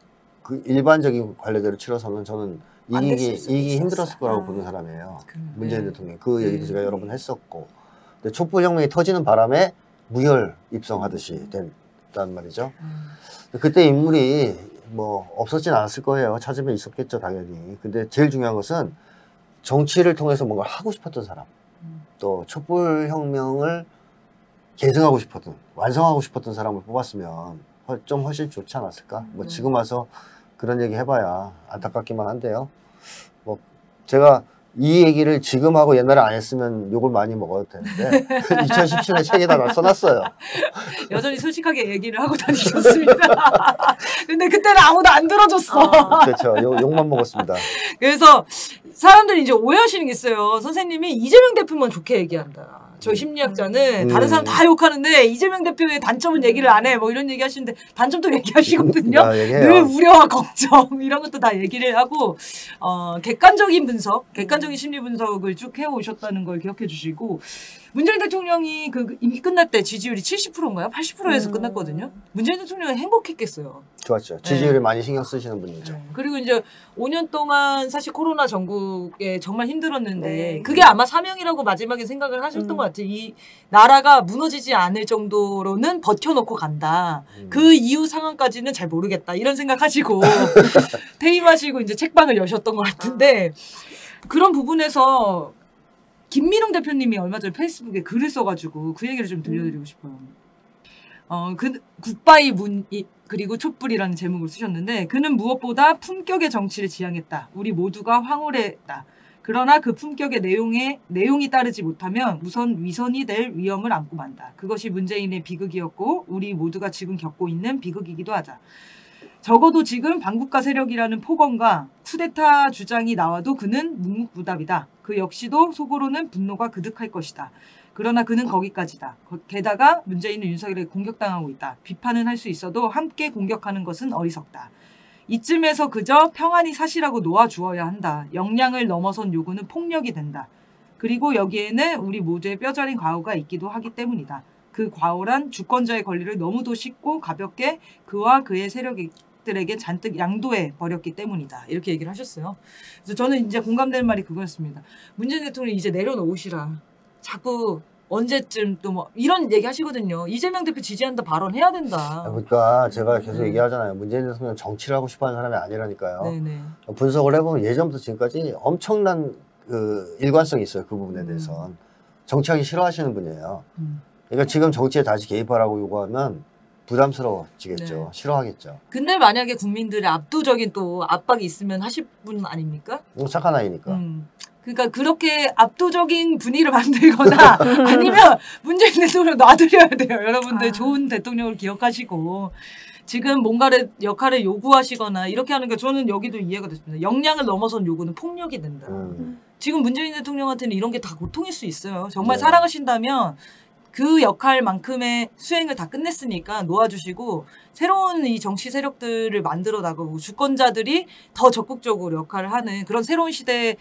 그 일반적인 관례대로 치러서는 저는 이기기 힘들었을 거라고 보는 사람이에요. 문재인 대통령. 그 얘기도 제가 여러 번 했었고. 근데 촛불혁명이 터지는 바람에 무혈 입성하듯이 됐단 말이죠. 그때 인물이 뭐 없었진 않았을 거예요. 찾으면 있었겠죠, 당연히. 근데 제일 중요한 것은 정치를 통해서 뭔가 하고 싶었던 사람, 또 촛불혁명을 계승하고 싶었던, 완성하고 싶었던 사람을 뽑았으면 좀 훨씬 좋지 않았을까? 뭐 지금 와서 그런 얘기 해봐야 안타깝기만 한데요. 뭐 제가 이 얘기를 지금 하고 옛날에 안 했으면 욕을 많이 먹어도 되는데 2017년에 책에다 다 써놨어요. 여전히 솔직하게 얘기를 하고 다니셨습니다. 근데 그때는 아무도 안 들어줬어. 그렇죠. 욕만 먹었습니다. 그래서 사람들이 이제 오해하시는 게 있어요. 선생님이 이재명 대표만 좋게 얘기한다. 저 심리학자는 다른 사람 다 욕하는데 이재명 대표의 단점은 얘기를 안 해. 뭐 이런 얘기 하시는데 단점도 얘기하시거든요. 늘 우려와 걱정 이런 것도 다 얘기를 하고 객관적인 분석, 객관적인 심리 분석을 쭉 해오셨다는 걸 기억해 주시고, 문재인 대통령이 그 임기 끝날 때 지지율이 70%인가요? 80%에서 끝났거든요. 문재인 대통령은 행복했겠어요. 좋았죠. 지지율에 많이 신경 쓰시는 분이죠. 그리고 이제 5년 동안 사실 코로나 전국에 정말 힘들었는데 그게 아마 사명이라고 마지막에 생각을 하셨던 것 같아요. 이 나라가 무너지지 않을 정도로는 버텨놓고 간다. 그 이후 상황까지는 잘 모르겠다. 이런 생각하시고 퇴임하시고 이제 책방을 여셨던 것 같은데, 그런 부분에서 김민웅 대표님이 얼마 전에 페이스북에 글을 써가지고 그 얘기를 좀 들려드리고 싶어요. 그 굿바이 문 그리고 촛불이라는 제목을 쓰셨는데, 그는 무엇보다 품격의 정치를 지향했다. 우리 모두가 황홀했다. 그러나 그 품격의 내용이 따르지 못하면 우선 위선이 될 위험을 안고 만다. 그것이 문재인의 비극이었고 우리 모두가 지금 겪고 있는 비극이기도 하다. 적어도 지금 반국가 세력이라는 폭언과 쿠데타 주장이 나와도 그는 묵묵부답이다. 그 역시도 속으로는 분노가 그득할 것이다. 그러나 그는 거기까지다. 게다가 문재인은 윤석열에게 공격당하고 있다. 비판은 할 수 있어도 함께 공격하는 것은 어리석다. 이쯤에서 그저 평안이 사시라고 놓아주어야 한다. 역량을 넘어선 요구는 폭력이 된다. 그리고 여기에는 우리 모두의 뼈저린 과오가 있기도 하기 때문이다. 그 과오란 주권자의 권리를 너무도 쉽고 가볍게 그와 그의 세력들에게 잔뜩 양도해 버렸기 때문이다. 이렇게 얘기를 하셨어요. 그래서 저는 이제 공감되는 말이 그거였습니다. 문재인 대통령이 이제 내려놓으시라. 자꾸 언제쯤 또 뭐 이런 얘기 하시거든요. 이재명 대표 지지한다 발언해야 된다. 그러니까 제가 계속 얘기하잖아요. 문재인 대통령 정치를 하고 싶어하는 사람이 아니라니까요. 네네. 분석을 해보면 예전부터 지금까지 엄청난 그 일관성이 있어요. 그 부분에 대해서는. 정치하기 싫어하시는 분이에요. 그러니까 지금 정치에 다시 개입하라고 요구하면 부담스러워지겠죠. 네. 싫어하겠죠. 근데 만약에 국민들의 압도적인 또 압박이 있으면 하실 분 아닙니까? 착한 아이니까. 그러니까 그렇게 압도적인 분위기를 만들거나 아니면 문재인 대통령 놔드려야 돼요. 여러분들 좋은 대통령을 기억하시고 지금 뭔가를 역할을 요구하시거나 이렇게 하는 게 저는 여기도 이해가 됐습니다. 역량을 넘어선 요구는 폭력이 된다. 지금 문재인 대통령한테는 이런 게 다 고통일 수 있어요. 정말 사랑하신다면 그 역할만큼의 수행을 다 끝냈으니까 놓아주시고 새로운 이 정치 세력들을 만들어 나가고 주권자들이 더 적극적으로 역할을 하는 그런 새로운 시대에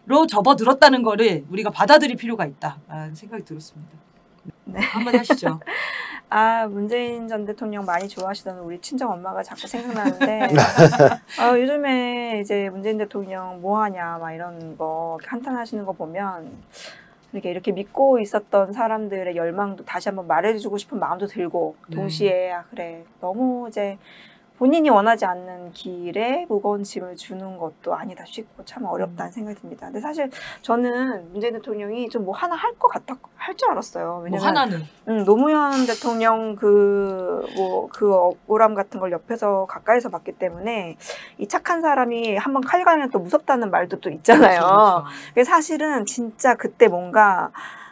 접어들었다는 거를 우리가 받아들일 필요가 있다라는 생각이 들었습니다. 네. 한번 하시죠. 문재인 전 대통령 많이 좋아하시던 우리 친정 엄마가 자꾸 생각나는데 요즘에 이제 문재인 대통령 뭐 하냐 막 이런 거 한탄하시는 거 보면 이렇게 믿고 있었던 사람들의 열망도 다시 한번 말해주고 싶은 마음도 들고 동시에 그래 너무 이제 본인이 원하지 않는 길에 무거운 짐을 주는 것도 아니다 싶고 참 어렵다는 생각이 듭니다. 근데 사실 저는 문재인 대통령이 좀 뭐 하나 할 것 같다 할 줄 알았어요. 왜냐면 뭐 하나는 노무현 대통령 그 억울함 같은 걸 옆에서 가까이서 봤기 때문에 이 착한 사람이 한번 칼 갈면 또 무섭다는 말도 또 있잖아요. 그렇죠. 그래서 사실은 진짜 그때 뭔가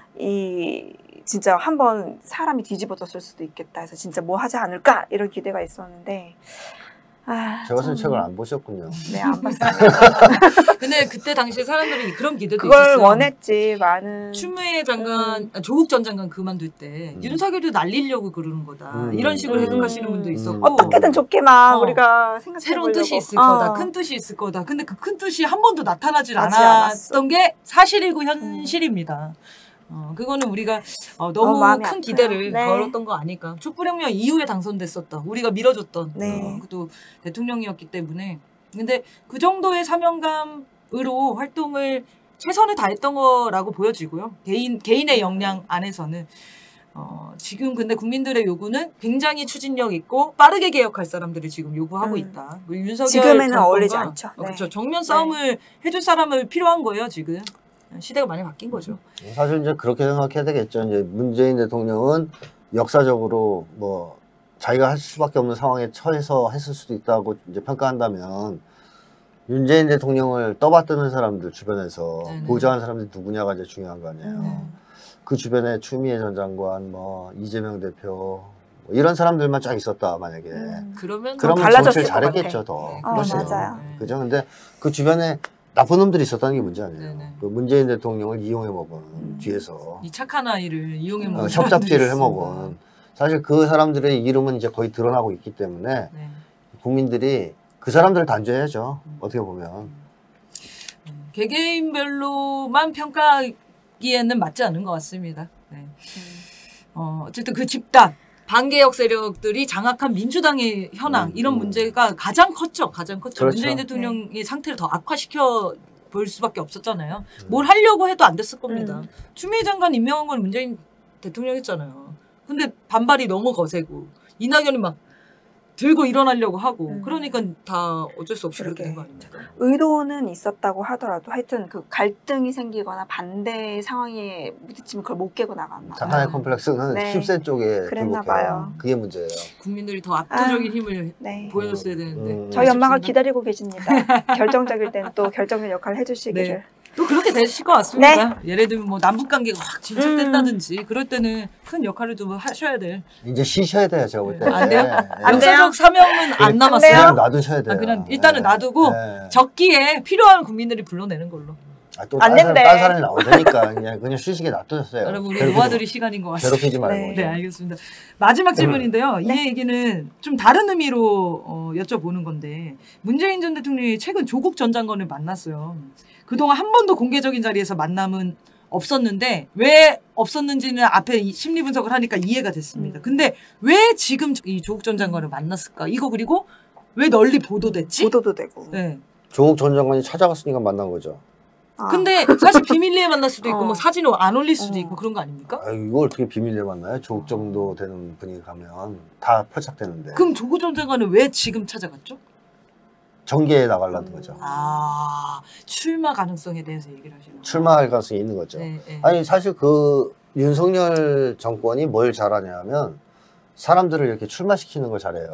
진짜 한번 사람이 뒤집어졌을 수도 있겠다 해서 진짜 뭐 하지 않을까 이런 기대가 있었는데 제가 쓴 책을 안 보셨군요. 네, 안 봤어요. 근데 그때 당시에 사람들이 그런 기대도 그걸 있었어요. 원했지 많은 추미애 장관, 조국 전 장관 그만둘 때 윤석열도 날리려고 그러는 거다. 이런 식으로 해석하시는 분도 있었고 어떻게든 좋게만 우리가 생각해보려고 새로운 뜻이 있을 거다. 큰 뜻이 있을 거다. 근데 그 큰 뜻이 한 번도 나타나질 않았던 게 사실이고 현실입니다. 그거는 우리가 너무 큰 아파요. 기대를 네. 걸었던 거 아닐까. 촛불혁명 이후에 당선됐었다. 우리가 밀어줬던 네. 그것도 대통령이었기 때문에. 근데 그 정도의 사명감으로 활동을 최선을 다했던 거라고 보여지고요. 개인의 역량 안에서는. 지금 근데 국민들의 요구는 굉장히 추진력 있고 빠르게 개혁할 사람들을 지금 요구하고 있다. 윤석열 지금에는 정권과, 어울리지 않죠. 네. 그렇죠. 정면 싸움을 해줄 사람을 필요한 거예요, 지금. 시대가 많이 바뀐 거죠. 사실 이제 그렇게 생각해야 되겠죠. 이제 문재인 대통령은 역사적으로 뭐 자기가 할 수밖에 없는 상황에 처해서 했을 수도 있다고 이제 평가한다면 문재인 대통령을 떠받드는 사람들 주변에서 보좌한 사람들이 누구냐가 이제 중요한 거 아니에요. 그 주변에 추미애 전 장관, 뭐 이재명 대표 뭐 이런 사람들만 쫙 있었다 만약에 그러면 정치를 잘했겠죠 더. 그렇죠. 맞아요. 그죠? 근데 그 주변에 나쁜 놈들이 있었다는 게 문제 아니에요. 네네. 그 문재인 대통령을 이용해 먹은 뒤에서 이 착한 아이를 이용해 먹은 협잡지를 해먹은 사실 그 사람들의 이름은 이제 거의 드러나고 있기 때문에 국민들이 그 사람들을 단죄해야죠. 어떻게 보면 개개인별로만 평가하기에는 맞지 않은 것 같습니다. 네. 어쨌든 그 집단 반개혁 세력들이 장악한 민주당의 현황 이런 문제가 가장 컸죠. 그렇죠. 문재인 대통령의 상태를 더 악화시켜 볼 수밖에 없었잖아요. 뭘 하려고 해도 안 됐을 겁니다. 추미애 장관 임명한 건 문재인 대통령이었잖아요. 근데 반발이 너무 거세고 이낙연이 막 들고 일어나려고 하고 그러니까 다 어쩔 수 없이 그렇게 된 거 아닙니까? 의도는 있었다고 하더라도 하여튼 그 갈등이 생기거나 반대 상황에 부딪히면 그걸 못 깨고 나갔나. 자탄의 콤플렉스는 힘센 쪽에 그랬나 봐요. 그게 문제예요. 국민들이 더 압도적인 힘을 보여줬어야 되는데 저희 엄마가 기다리고 계십니다. 결정적일 땐 또 결정적 역할을 해주시기를. 또 그렇게 되실 것 같습니다. 예를 들면 뭐 남북 관계가 확 진척된다든지 그럴 때는 큰 역할을 좀 하셔야 될. 이제 쉬셔야 돼요, 제가 볼 때. 안 돼요? 안 돼요? 역사적 사명은 안 남았어요. 그냥 놔두셔야 돼요. 그냥 일단은 놔두고 적기에 필요한 국민들이 불러내는 걸로. 또 안 딴 된대. 사람이 나오니까 그냥 쉬시게 놔두셨어요. 여러분 우리 모아드릴 시간인 것 같습니다. 괴롭히지 말고. 네, 알겠습니다. 마지막 질문인데요. 이 얘기는 좀 다른 의미로 여쭤보는 건데 문재인 전 대통령이 최근 조국 전 장관을 만났어요. 그동안 한 번도 공개적인 자리에서 만남은 없었는데 왜 없었는지는 앞에 심리 분석을 하니까 이해가 됐습니다. 근데 왜 지금 이 조국 전 장관을 만났을까? 이거 그리고 왜 널리 보도됐지? 보도도 되고. 네. 조국 전 장관이 찾아갔으니까 만난 거죠. 근데 사실 비밀리에 만날 수도 있고 뭐 사진을 안 올릴 수도 있고 그런 거 아닙니까? 이걸 어떻게 비밀리에 만나요? 조국 정도 되는 분이 가면 다 포착되는데. 그럼 조국 전 장관은 왜 지금 찾아갔죠? 정계에 나가려는 거죠. 출마 가능성에 대해서 얘기를 하시는 출마할 가능성이 있는 거죠. 아니 사실 그 윤석열 정권이 뭘 잘하냐면 사람들을 이렇게 출마시키는 걸 잘해요.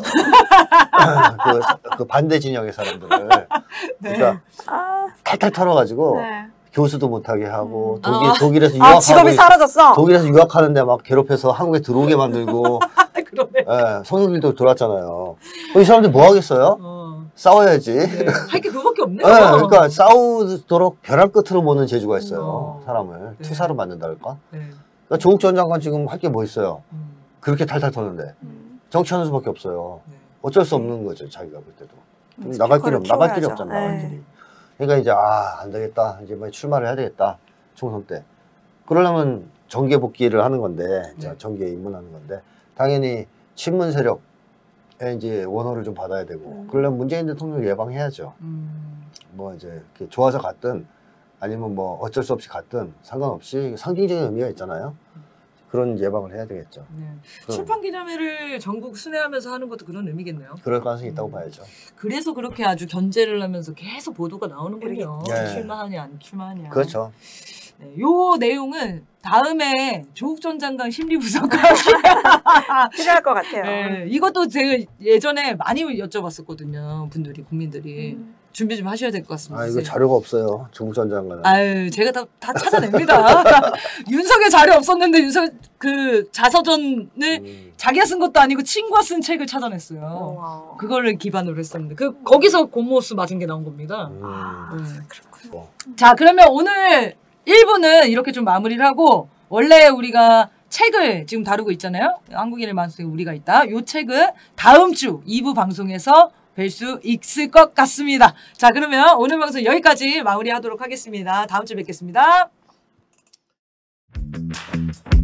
그 반대 진영의 사람들을. 그러니까 탈탈 털어가지고 교수도 못하게 하고 독일에서 유학하고 직업이 사라졌어. 독일에서 유학하는데 막 괴롭혀서 한국에 들어오게 만들고. 그러네. 송영길도 들어왔잖아요. 이 사람들 뭐 하겠어요? 싸워야지. 할 게 그거밖에 없네요. 그러니까 싸우도록 벼랑 끝으로 보는 재주가 있어요. 사람을 투사로 만든다 할까? 그러니까 조국 전 장관 지금 할 게 뭐 있어요? 그렇게 탈탈 터는데 정치하는 수밖에 없어요. 어쩔 수 없는 거죠. 자기가 볼 때도 나갈 길이 없잖아. 나갈 길이. 그러니까 이제 안 되겠다. 이제 뭐 출마를 해야 되겠다. 총선 때. 그러려면 정계 복귀를 하는 건데, 네. 정계에 입문하는 건데, 당연히 친문 세력에 이제 원호를 좀 받아야 되고, 그러려면 문재인 대통령 예방해야죠. 뭐 이제 이렇게 좋아서 갔든 아니면 뭐 어쩔 수 없이 갔든 상관없이 상징적인 의미가 있잖아요. 그런 예방을 해야 되겠죠. 네. 출판 기념회를 전국 순회하면서 하는 것도 그런 의미겠네요. 그럴 가능성이 있다고 봐야죠. 그래서 그렇게 아주 견제를 하면서 계속 보도가 나오는군요. 네. 출마하냐 안 출마하냐. 그렇죠. 네, 요 내용은 다음에 조국 전 장관 심리분석과 필요할 것 같아요. 네, 이것도 제가 예전에 많이 여쭤봤었거든요. 분들이 국민들이 준비 좀 하셔야 될 것 같습니다. 이거 자료가 없어요. 조국 전 장관은. 아유, 제가 다 찾아냅니다. 윤석열 자료 없었는데 윤석 그 자서전을 자기가 쓴 것도 아니고 친구가 쓴 책을 찾아냈어요. 그거를 기반으로 했었는데 거기서 고모스 맞은 게 나온 겁니다. 그렇군요. 자, 그러면 오늘 1부는 이렇게 좀 마무리를 하고 원래 우리가 책을 지금 다루고 있잖아요. 한국인의 만수에 우리가 있다. 요 책은 다음 주 2부 방송에서 뵐 수 있을 것 같습니다. 자, 그러면 오늘 방송 여기까지 마무리하도록 하겠습니다. 다음 주에 뵙겠습니다.